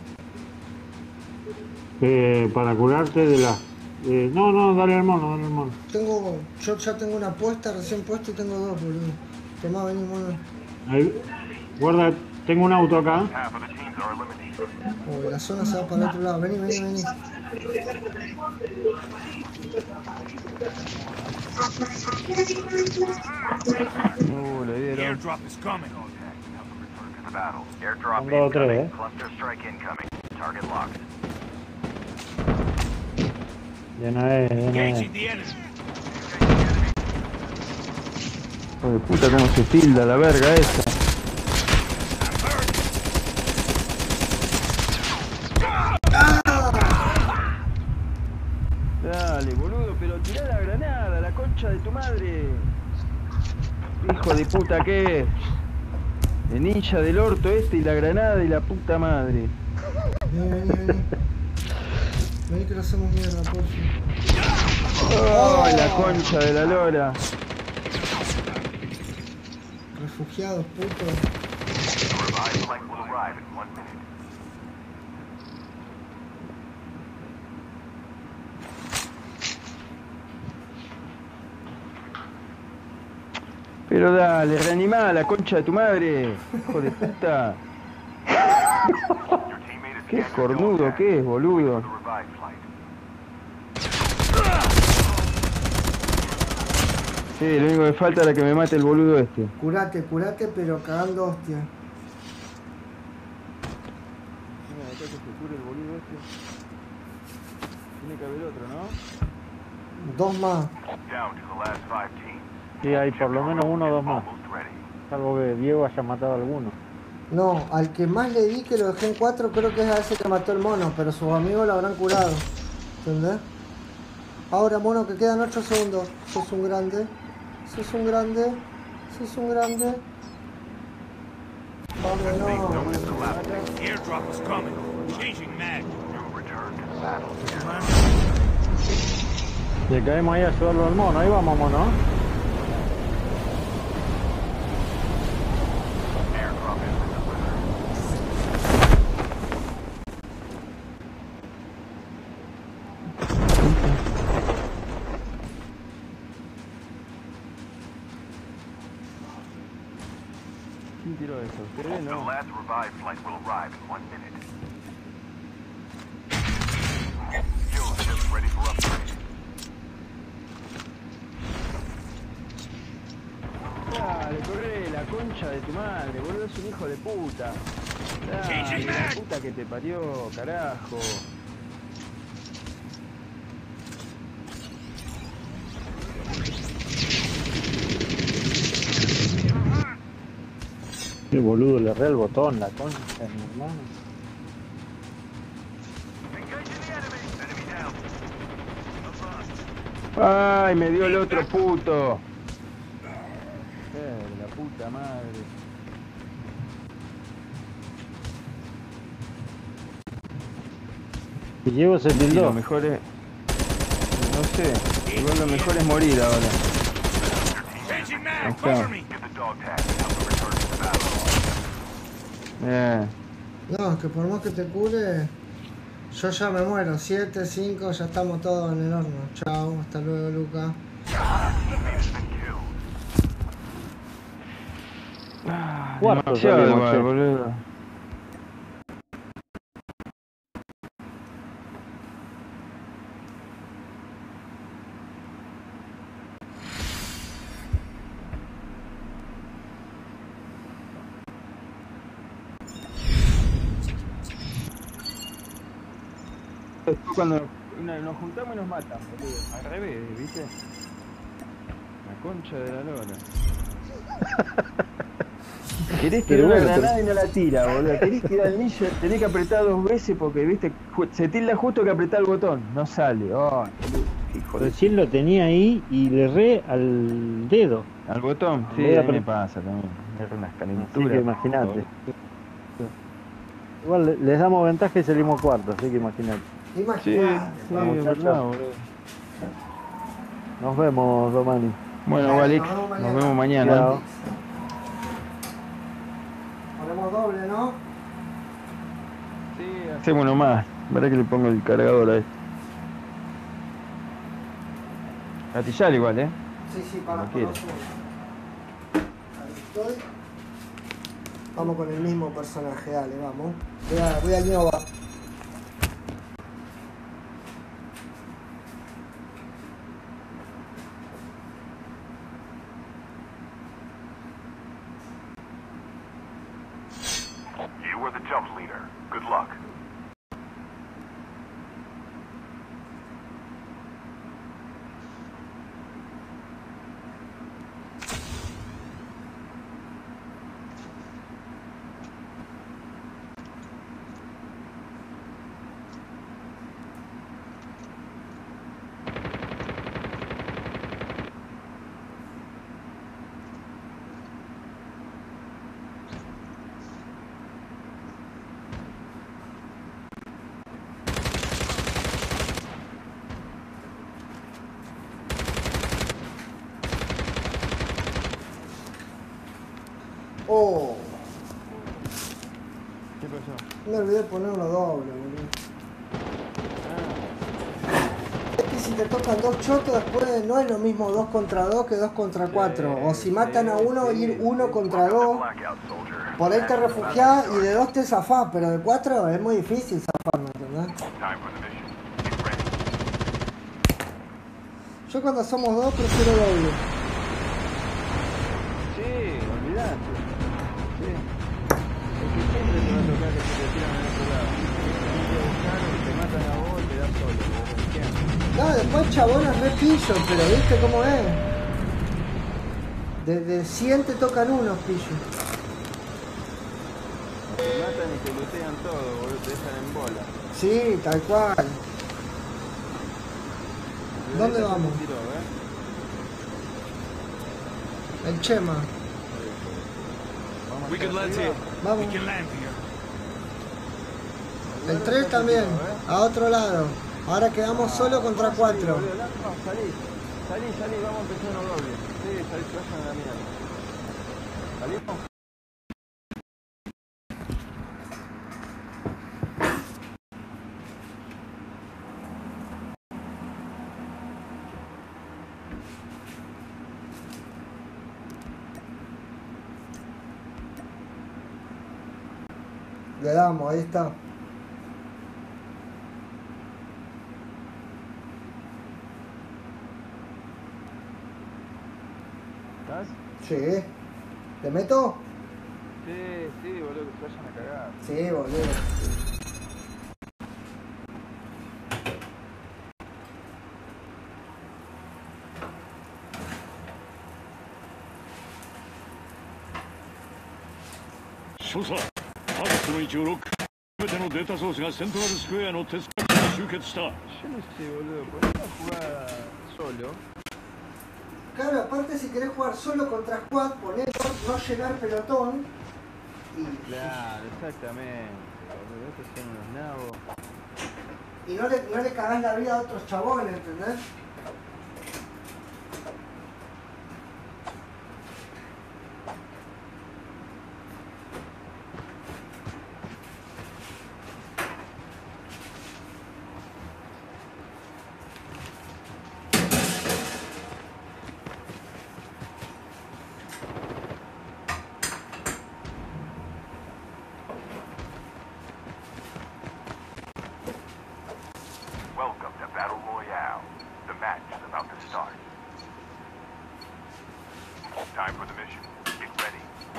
Para curarte de la... no, dale al mono. Yo ya tengo una puesta, recién puesta y tengo dos, boludo. Tomá, vení, mono. Ahí, guarda, tengo un auto acá. Half of the teams are eliminated. Uy, la zona se va para el otro lado. Vení. Le dieron. Airdrop is coming. To the battle. Airdrop Son 2 o 3, incoming. Cluster strike incoming. Target locked. Llena es. Engaging the enemy. Hijo de puta, cómo se tilda la verga esa. Dale, boludo, pero tirá la granada, la concha de tu madre. Hijo de puta, ¿qué? El ninja del orto este y la granada y la puta madre. Vení. Vení que lo hacemos mierda, por ¡Oh, la concha de la lora! Refugiados, puto. Revived flight will arrive in 1 minute. Pero dale, reanimá la concha de tu madre, hijo de puta. Your teammate is Qué cornudo que es, boludo. the revived flight. Sí, lo único que falta era que me mate el boludo este. Curate, pero cagando hostia. Mira, acá que se cure el boludo este. Tiene que haber otro, ¿no? Dos más. Down to the last 5 teams. Sí, hay por lo menos 1 o 2 más. Almost ready. Salvo que Diego haya matado a alguno. No, al que más le di que lo dejé en 4 creo que es a ese que mató el mono, pero sus amigos lo habrán curado. ¿Entendés? Ahora, mono, que quedan 8 segundos. Sos un grande. Vámonos. Airdrop is coming. Changing mag. You return to the battle. Le caemos ahí a ayudarlo al mono. Ahí vamos, mono. Airdrop has been delivered. ¿Quién tiró eso? ¿Ustedes? The No. last revived flight will arrive in 1 minute. Fuel ships ready for upgrade. Dale, corre, la concha de tu madre, boludo, es un hijo de puta. Dale, la puta que te parió, carajo. Qué boludo, le erré el botón, la concha de mi hermano. Ay, me dio el otro puto. La puta madre. Y Diego se Y lo tildó. mejor es... No sé, igual lo mejor es morir ahora. Changing Ahí mag. está. Cover me. Get the dog tag and help them return to the battle. No, que por más que te cure, yo ya me muero. 7, 5, ya estamos todos en el horno. Chao, hasta luego, Luca. Teammate has been killed. Cuarto Demasiado salimos, igual, che. boludo. Después cuando nos juntamos y nos matan, boludo. Al revés, ¿viste? La concha de la lora. Querés Pero tirar una bueno, granada y no la tira, boludo. Querés tirar el ninja, tenés que apretar 2 veces porque, viste, se tilda justo que apretar el botón. No sale. Oh, hijo de... Recién lo tenía ahí y le erré al dedo. Al botón, sí, Voy a a mí me apre- pasa también. Me agarra unas Así calenturas. que imagínate. Igual les damos ventaja y salimos cuarto, así que imagínate. Sí, Imagínate. sí, Vamos, es chao, verdad, chao. boludo. Nos vemos, Romani. Bueno, Dale, Alex, nos vemos nos vemos mañana. Chao. Ponemos doble, ¿no? Sí, hacemos uno más. Verá que le pongo el cargador a esto. Gatillar igual, Sí, para Como quiera. los unos. Ahí estoy. Vamos con el mismo personaje, dale, vamos. Voy a Ñoba. You were the jump leader. Good luck. Oh, ¿Qué pasó? me olvidé de poner uno doble, boludo. Es que si te tocan dos chotos después no es lo mismo 2 contra 2 que 2 contra 4. O si matan a uno, ir 1 contra 2. Blackout, soldier. Por ahí te refugiás y de 2 te zafás, pero de 4 es muy difícil zafar, ¿me entendés? Time for the mission. Get ready. Yo cuando somos 2 prefiero doble. Sí, olvidate. Sí. Porque siempre te va a tocar que se te tiran al otro lado. Tenés que buscar o te matan a vos y te das solo. boludo. Siempre. No, después chabón es re pillo, pero viste cómo es. De 100 te tocan unos pillos. Te matan y te lootean todo, boludo. Te dejan en bola. Sí, tal cual. ¿Dónde Esta se vamos? me tiró, El Chema. Vamos We can hacia land arriba. here. Vamos. We can land here. El 3 también, a otro lado. Ahora quedamos solo contra 4. Salí, boludo. No, salí. Salí, vamos a empezar uno doble. Sí, salí, vayan a la mierda. ¿Salimos? Le damos, ahí está. ¿Estás? Sí. ¿Le meto? Sí, boludo, que se vayan a cagar. Sí, boludo. 所作ターゲットの位置をロック。全てのデータソースがセントラルスクエアのテスラに集結した。 Yo no sé, boludo, podemos jugar solo. Claro, aparte si querés jugar solo contra squad, ponelo, no llegar pelotón. Y, Claro, exactamente. Boludo, estos son unos nabos. y no le cagás la vida a otros chabones, ¿entendés? Time for the mission. Get ready.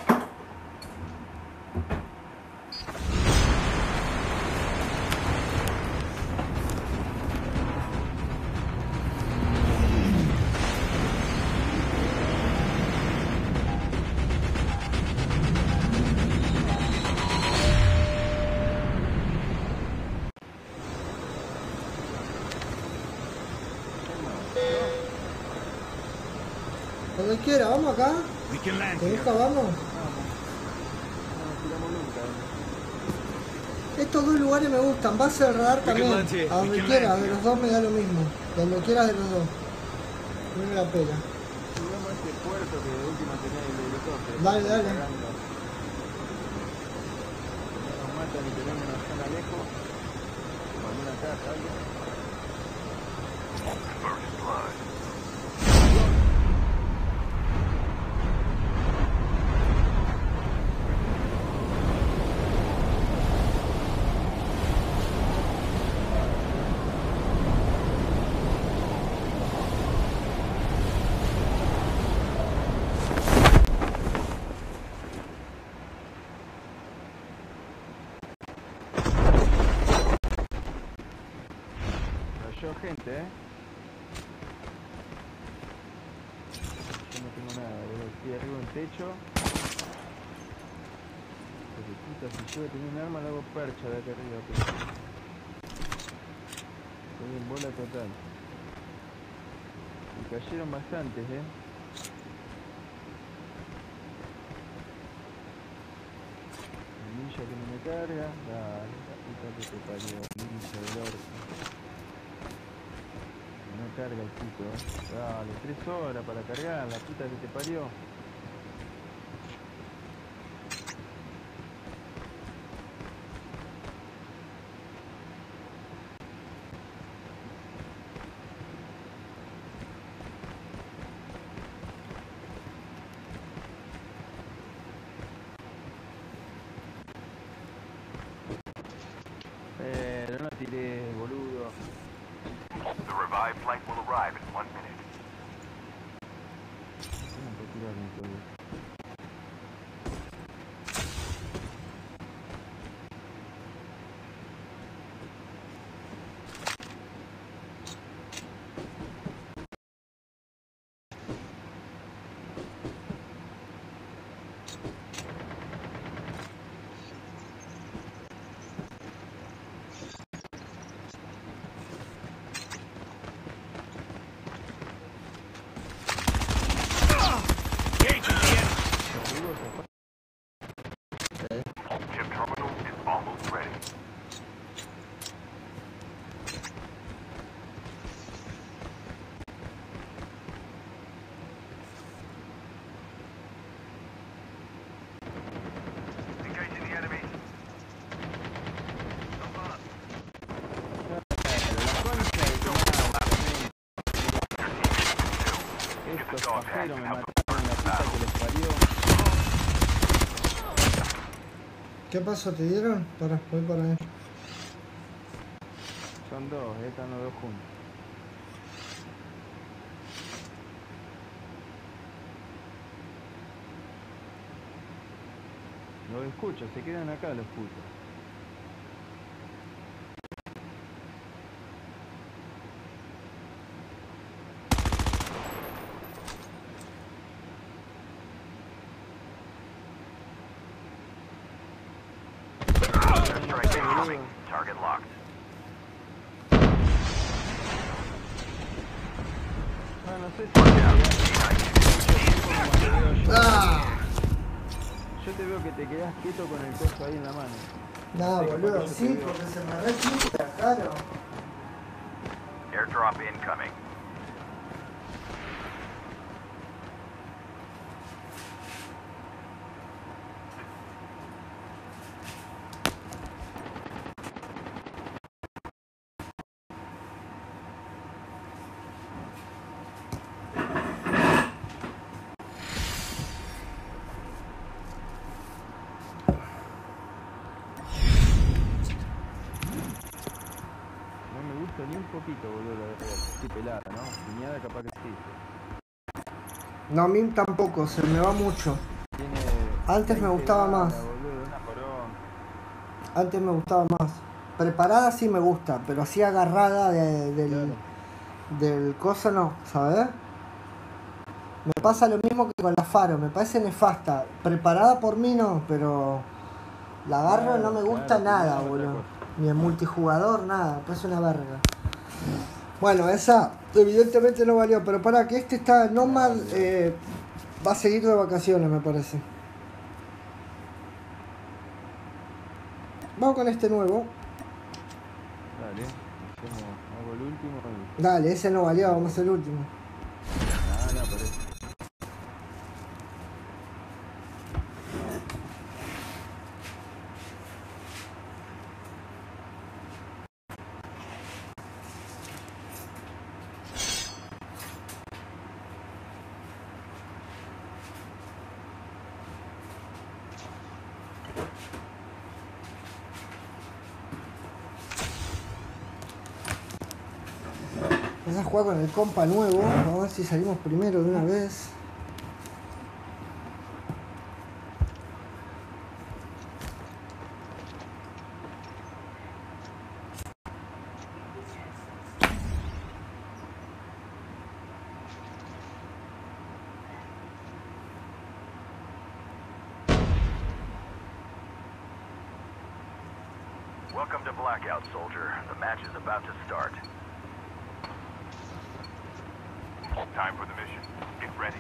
Cuando quiera, vamos acá. We can land ¿Te here. gusta, vamos? No nos tiramos nunca. Estos dos lugares me gustan. Va a cerrar también. land here. A donde We can quieras, land de here. los dos me da lo mismo. Donde quieras de los dos. No me la pela. Subamos a este puerto que de última tenía el helicóptero. Dale, dale. Cargando. No nos matan y tenemos una zona lejos. Como alguna casa, algo. First blood. Cayó gente, Yo no tengo nada, boludo. Estoy arriba de un techo. Porque puta, si yo tenía un arma, le hago percha de acá arriba. Pero... estoy en bola total. Y cayeron bastantes, El ninja que no me carga. Dale, la puta que te parió. Ninja del orco. No carga el puto, Dale, 3 horas para cargar, la puta que te parió. No tiré, boludo. The revived flight will arrive in 1 minute. No puedo tirar ni todo. Chip terminal is almost ready. Engaging the enemy. Estos pajeros me mataron la puta que les parió. ¿Qué pasó? ¿Te dieron? Voy para ahí. Son dos, están los dos juntos. Los escucho, se quedan acá los putos. Strike incoming. Target locked. Ah, no sé si ¡Ah! yo te veo que te quedás quieto con el coso ahí en la mano. No, Sí, boludo, capaz que sí, te veo. porque se me requita, claro. Airdrop incoming. Ni un poquito, boludo, la verdad. Estoy pelada, ¿no? Piñada capaz que sí. No, a mí tampoco, se me va mucho. Antes me gustaba más. Antes me gustaba más. Preparada sí me gusta, pero así agarrada del coso no, ¿sabes? Me pasa lo mismo que con la Faro, me parece nefasta. Preparada por mí no, pero la agarro y no me gusta nada, boludo. Ni en multijugador, nada, me parece una verga. Bueno, esa evidentemente no valió, pero para que este está Nomad, va a seguir de vacaciones, me parece. Vamos con este nuevo. Dale, hago el último. Dale, ese no valió, vamos a hacer el último. No, parece. Vamos a jugar con el compa nuevo. Vamos a ver si salimos primero de una vez. Welcome to Blackout, soldier. The match is about to start. Time for the mission. Get ready.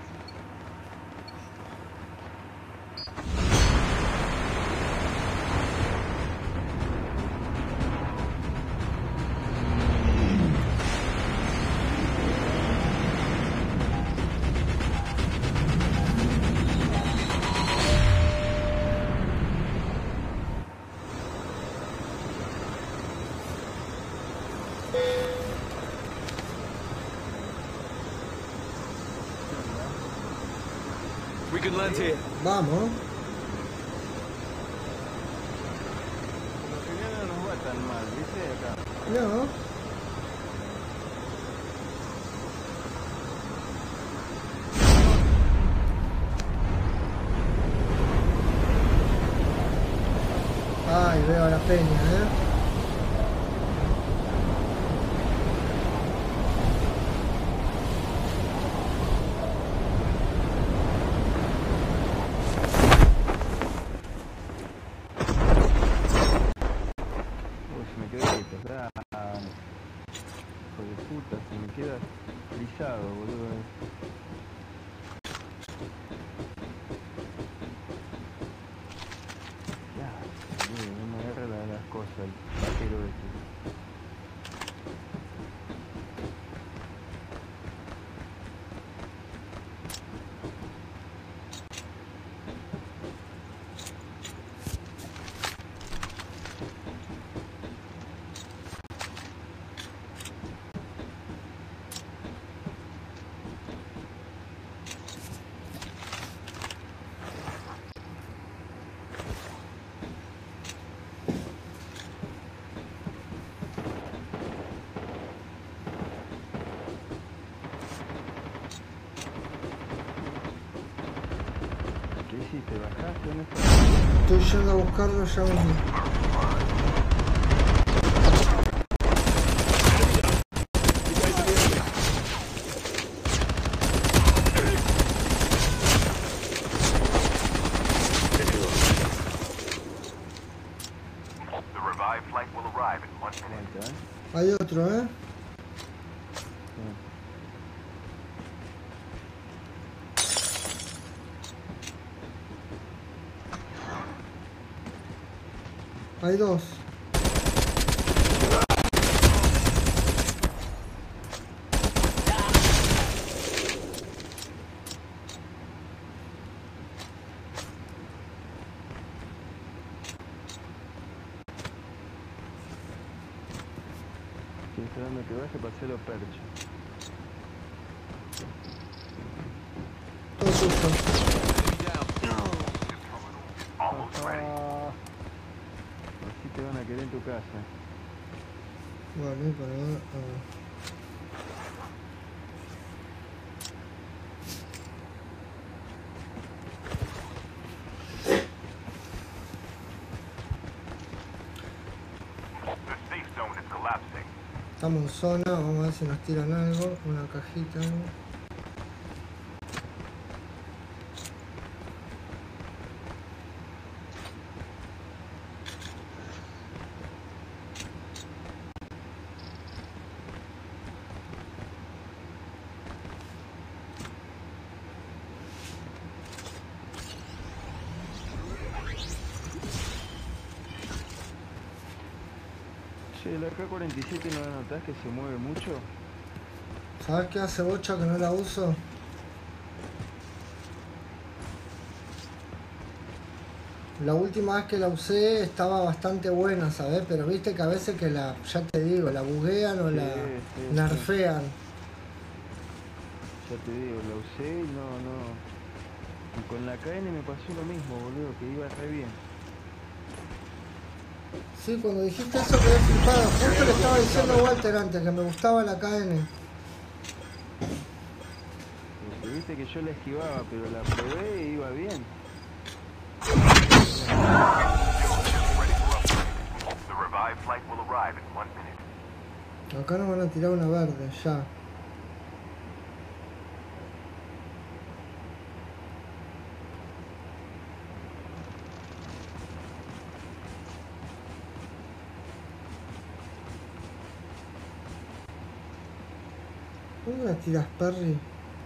We can land here. Vamos. Lo que viene no nos va tan mal, ¿viste? Acá. No. Ay, veo a la peña, Se me quedó quieto, dale. Hijo de puta, se me queda frisado, boludo. Ya, boludo, no me agarra las cosas el vaquero este. ¿Qué hiciste? ¿Bajaste? ¿Dónde estás? Estoy yendo a buscarlo ya mismo. The revived flight will arrive in 1 minute. Aguanta, Hay otro, Hay dos. Estoy esperando que baje para hacerlo percho. Todo susto. Así te van a querer en tu casa. Bueno, para ver. Estamos en zona, vamos a ver si nos tiran algo, una cajita, algo. Che, la K-47 no la notás que se mueve mucho. ¿Sabes qué hace bocha que no la uso? La última vez que la usé estaba bastante buena, ¿sabes? Pero viste que a veces que la, ya te digo, la buguean o Sí, la sí, nerfean. Ya te digo, la usé y no. Y con la KN me pasó lo mismo, boludo, que iba re bien. Sí, cuando dijiste eso quedé flipado. Justo le estaba diciendo a Walter antes que me gustaba la KN. Porque viste que yo la esquivaba, pero la probé y iba bien. The revived flight will arrive in 1 minute. Acá nos van a tirar una verde, ya. ¿Dónde la tiras, Perry?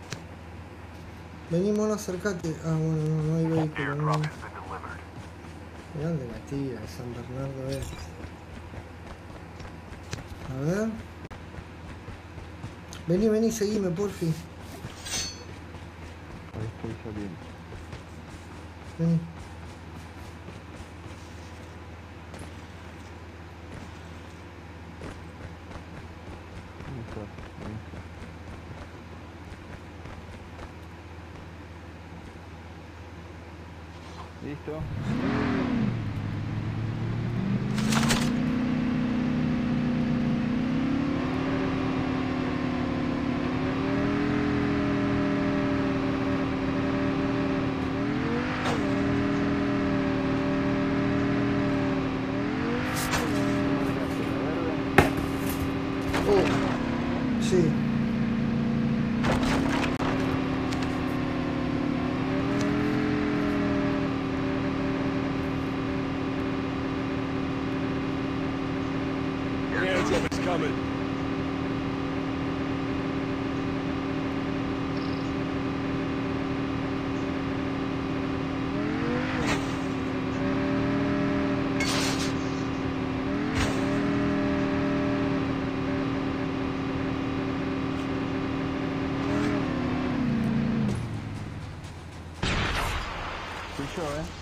Vení, mono, acercate. Ah, bueno, no hay vehículo, no. Airdrop has been delivered. Mirá dónde la tira, el San Bernardo este. A ver. Vení, seguime, porfi. Ahí estoy saliendo. Vení. ¿Dónde estás? Ahí está. ¿Listo? Sí. The airdrop is coming. Fui yo,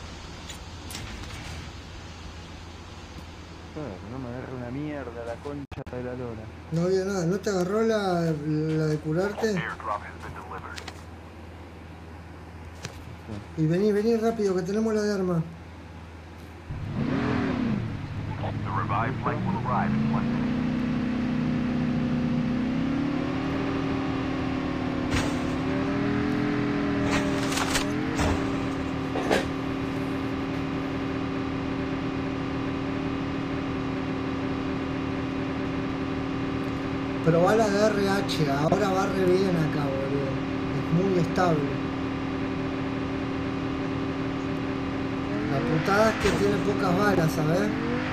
no me agarra una mierda la concha de la lora. No había nada. ¿No te agarró la de curarte? Airdrop has been delivered. Y vení rápido, que tenemos la de arma. The revived flight will arrive in 1 minute. Pero va la de RH, ahora va re bien acá, boludo. Es muy estable. La putada es que tiene pocas balas, ¿sabes?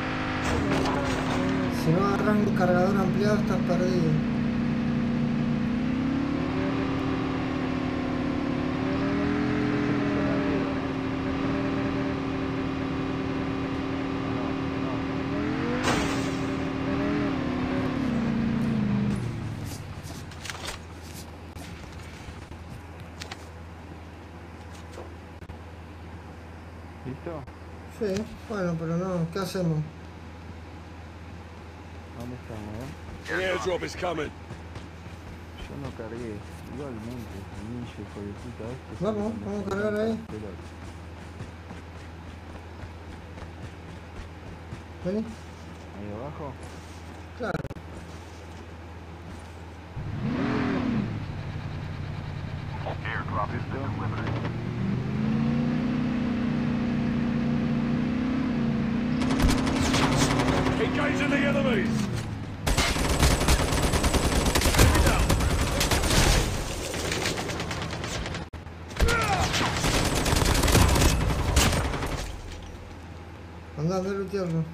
Si no agarras un cargador ampliado estás perdido. ¿Listo? Sí, bueno, pero no, ¿qué hacemos? ¿Dónde estamos, The airdrop is coming. Yo no cargué. Igualmente, el ninja hijo de puta este. Vamos a cargar ahí. Vení. Ahí abajo. Claro. Airdrop has been delivered. Engaging the enemies. anda a lootearlo.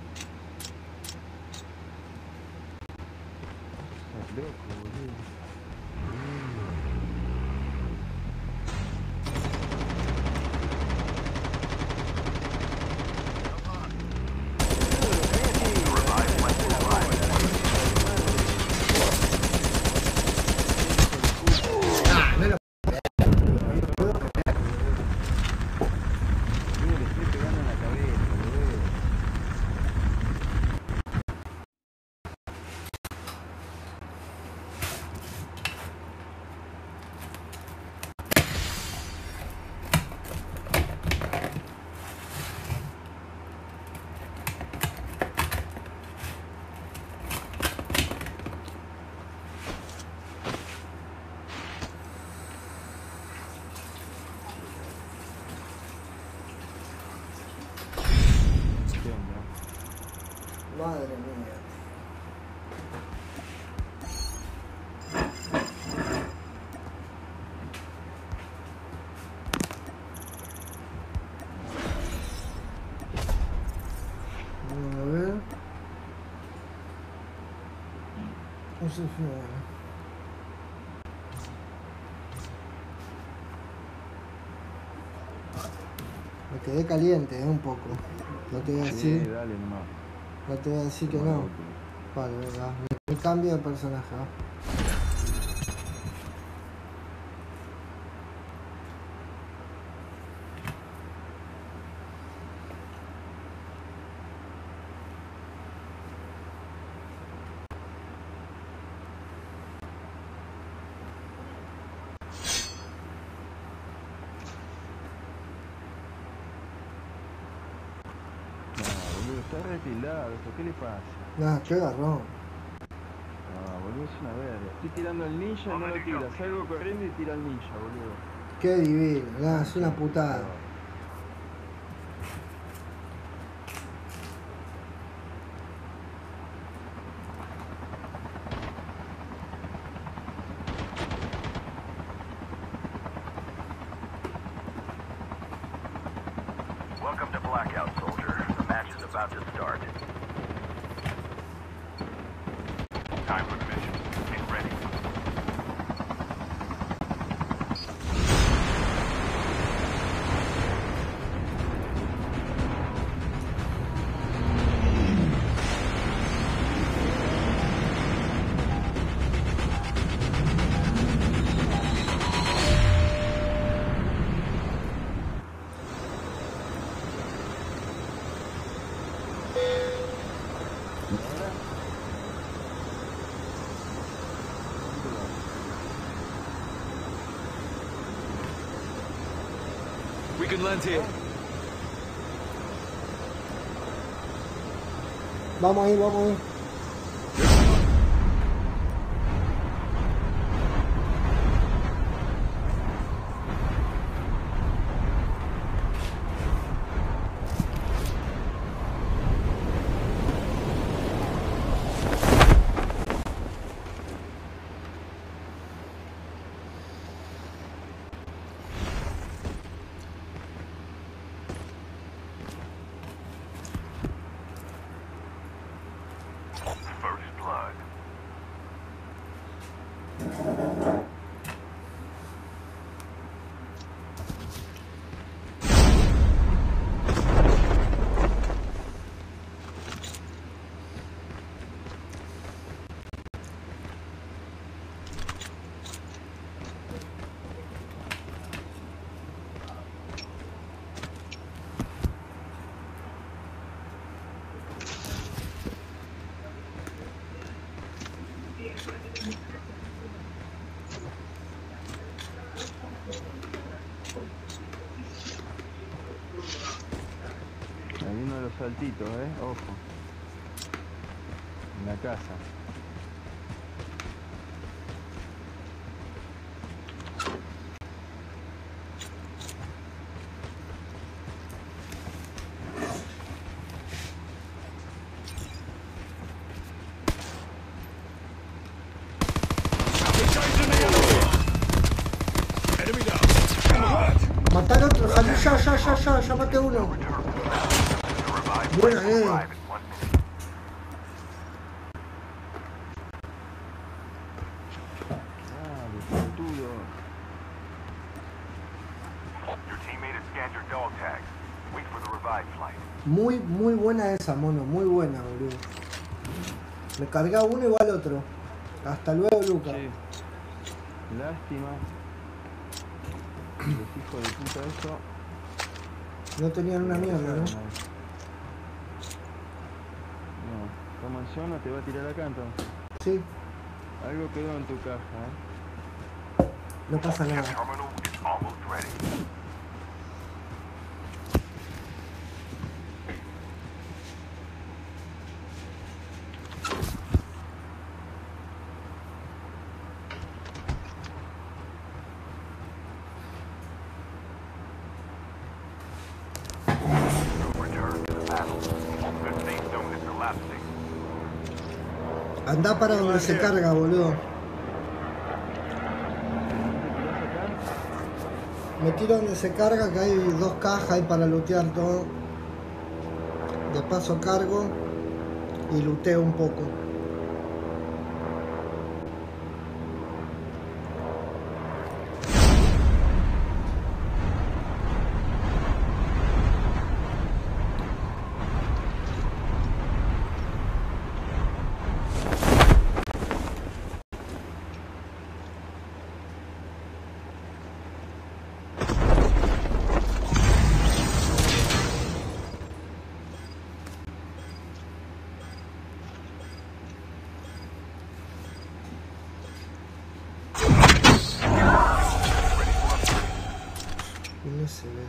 Madre mía. A ver. No se fue. Me quedé caliente, un poco. No te voy a decir. Sí, dale nomás. No te voy a decir que no. Vale, venga. Mi cambio de personaje. Está retildado, ¿qué le pasa? Nah, qué garrón. Ah, boludo, es una verga. Estoy tirando al ninja y no lo tira. Salgo corriendo y tira al ninja, boludo. Qué divino, nah, es una putada. Welcome to Blackout, soldier. The match is about to start. Time for the mission. Get ready. We can land here. Vamos ahí, vamos ahí. First blood. Hay uno de los saltitos, ojo. En la casa. Matar otro, salí ya maté uno. Buena, will arrive in 1 minute. Dale, pelotudo. Your teammate has scanned your dog tags. Wait for the revive flight. Muy buena esa, mono. Muy buena, boludo. Me carga uno y va al otro. Hasta luego, Luca. Sí. Lástima. Los hijos de puta eso. No tenían una mierda, ¿no? No, como en zona te va a tirar acá entonces. Sí, Algo quedó en tu caja, no pasa Chip nada. terminal is almost ready. Return to the battle. The safe zone is collapsing. Andá para donde se carga, boludo. Me tiro donde se carga, que hay 2 cajas ahí para lootear todo. De paso cargo y looteo un poco. No se ve.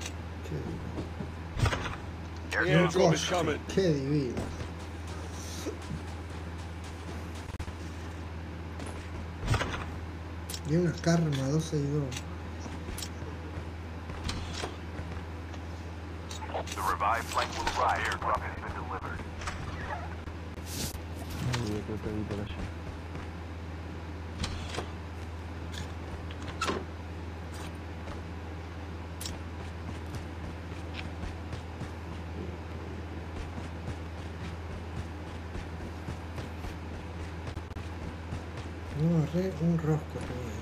Qué The divino. airdrop is coming. Qué divino. Y una Karma 262. The revive flight will arrive. Airdrop has been delivered. Uy, creo que vi por allá. No agarré un rosco todavía.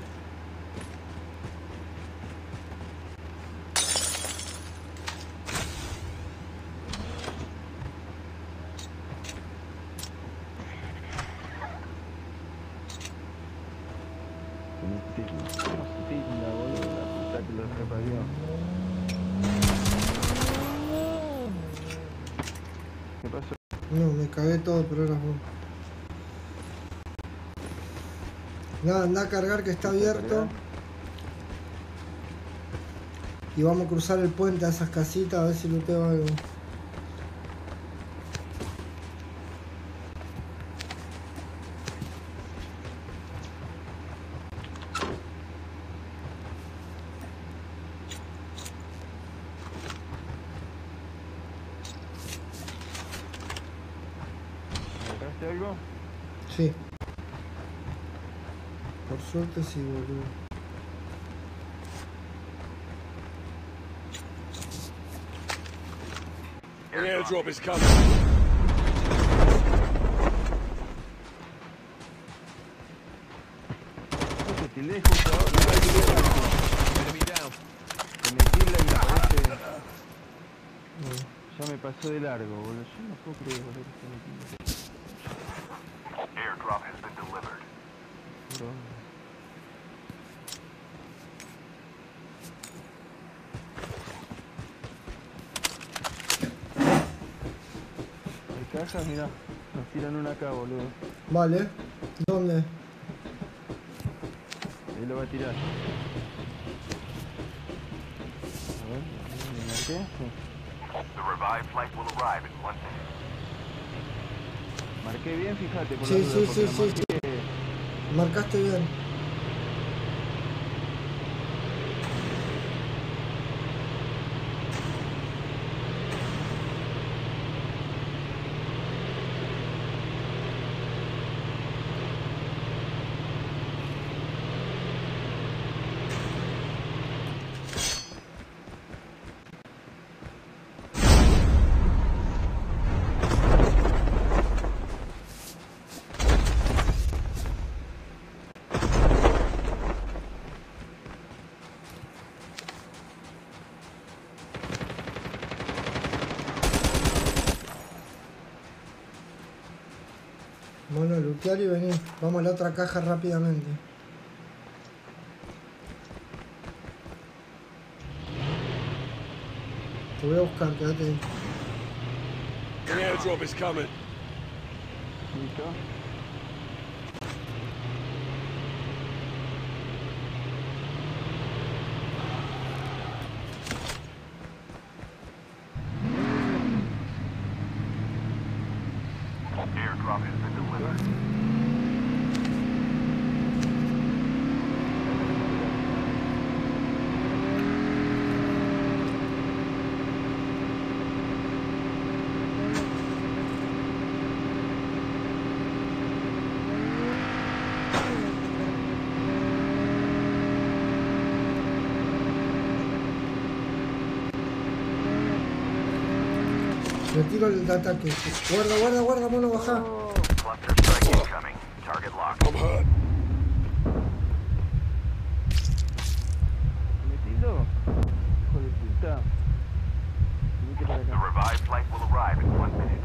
Tinda, boludo, la puta que lo reparió. ¿Qué pasó? No, me cagué todo, pero ahora vos. Nada, anda a cargar que está abierto. Y vamos a cruzar el puente a esas casitas a ver si looteo algo. ¿Agarraste algo? Sí. Por suerte sí, boludo. The airdrop is coming. No te tildes justo ahora. Enemy down. Que me tilda y me parece... Ya me pasó de largo, boludo. Yo no puedo creer, boludo, que me tilde. Airdrop has been delivered. Bro. Hay cajas, mirá. Nos tiran una acá, boludo. Vale. ¿Dónde? Ahí lo va a tirar. A ver, ¿me marqué? Sí. The revive flight will arrive in 1 minute. Marqué bien, fíjate. Por Sí, la duda, sí, porque sí, no sí, marqué- Marcaste bien. lootear y vení. Vamos a la otra caja rápidamente. Te voy a buscar, quédate ahí. The airdrop is coming. ¿Listo? Airdrop has been delivered. Retiro el ataque. Guarda, guarda, guarda, mono, baja. Cluster strike incoming. Target locked. I'm hurt. ¿Metido? Hijo de puta. Venite para The acá. revived flight will arrive in 1 minute.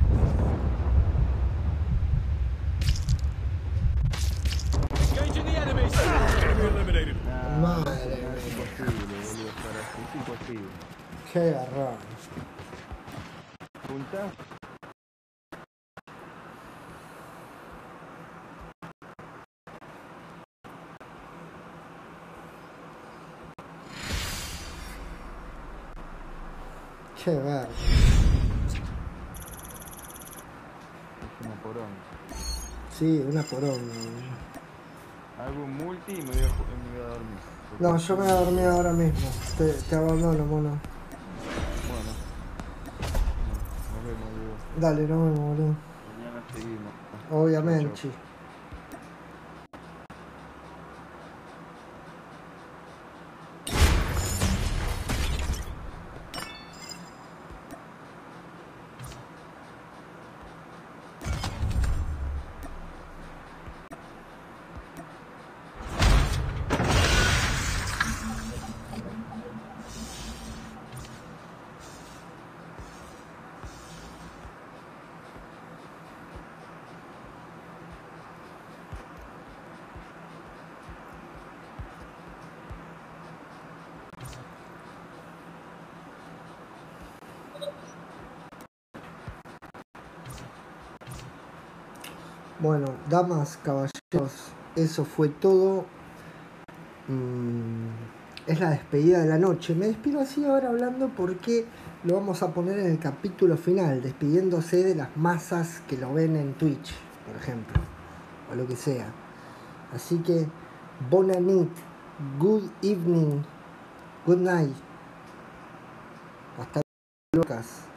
Engaging the enemies. Enemy eliminated. Madre Es mía. imposible, boludo, estar así. Es imposible. Qué garrón. ¿Punta? Qué verga. Es una porón. Sí, una porón. Hago un multi y me voy a dormir. No, yo me voy a dormir ahora mismo. Te abandono, mono. Bueno. Nos vemos, Diego. Dale, nos vemos, boludo. Mañana seguimos. Obviamente. Chau. Bueno, damas, caballeros, eso fue todo. Es la despedida de la noche. Me despido así ahora hablando porque lo vamos a poner en el capítulo final, despidiéndose de las masas que lo ven en Twitch, por ejemplo, o lo que sea. Así que, bona nit, good evening, good night. Hasta luego, Lucas.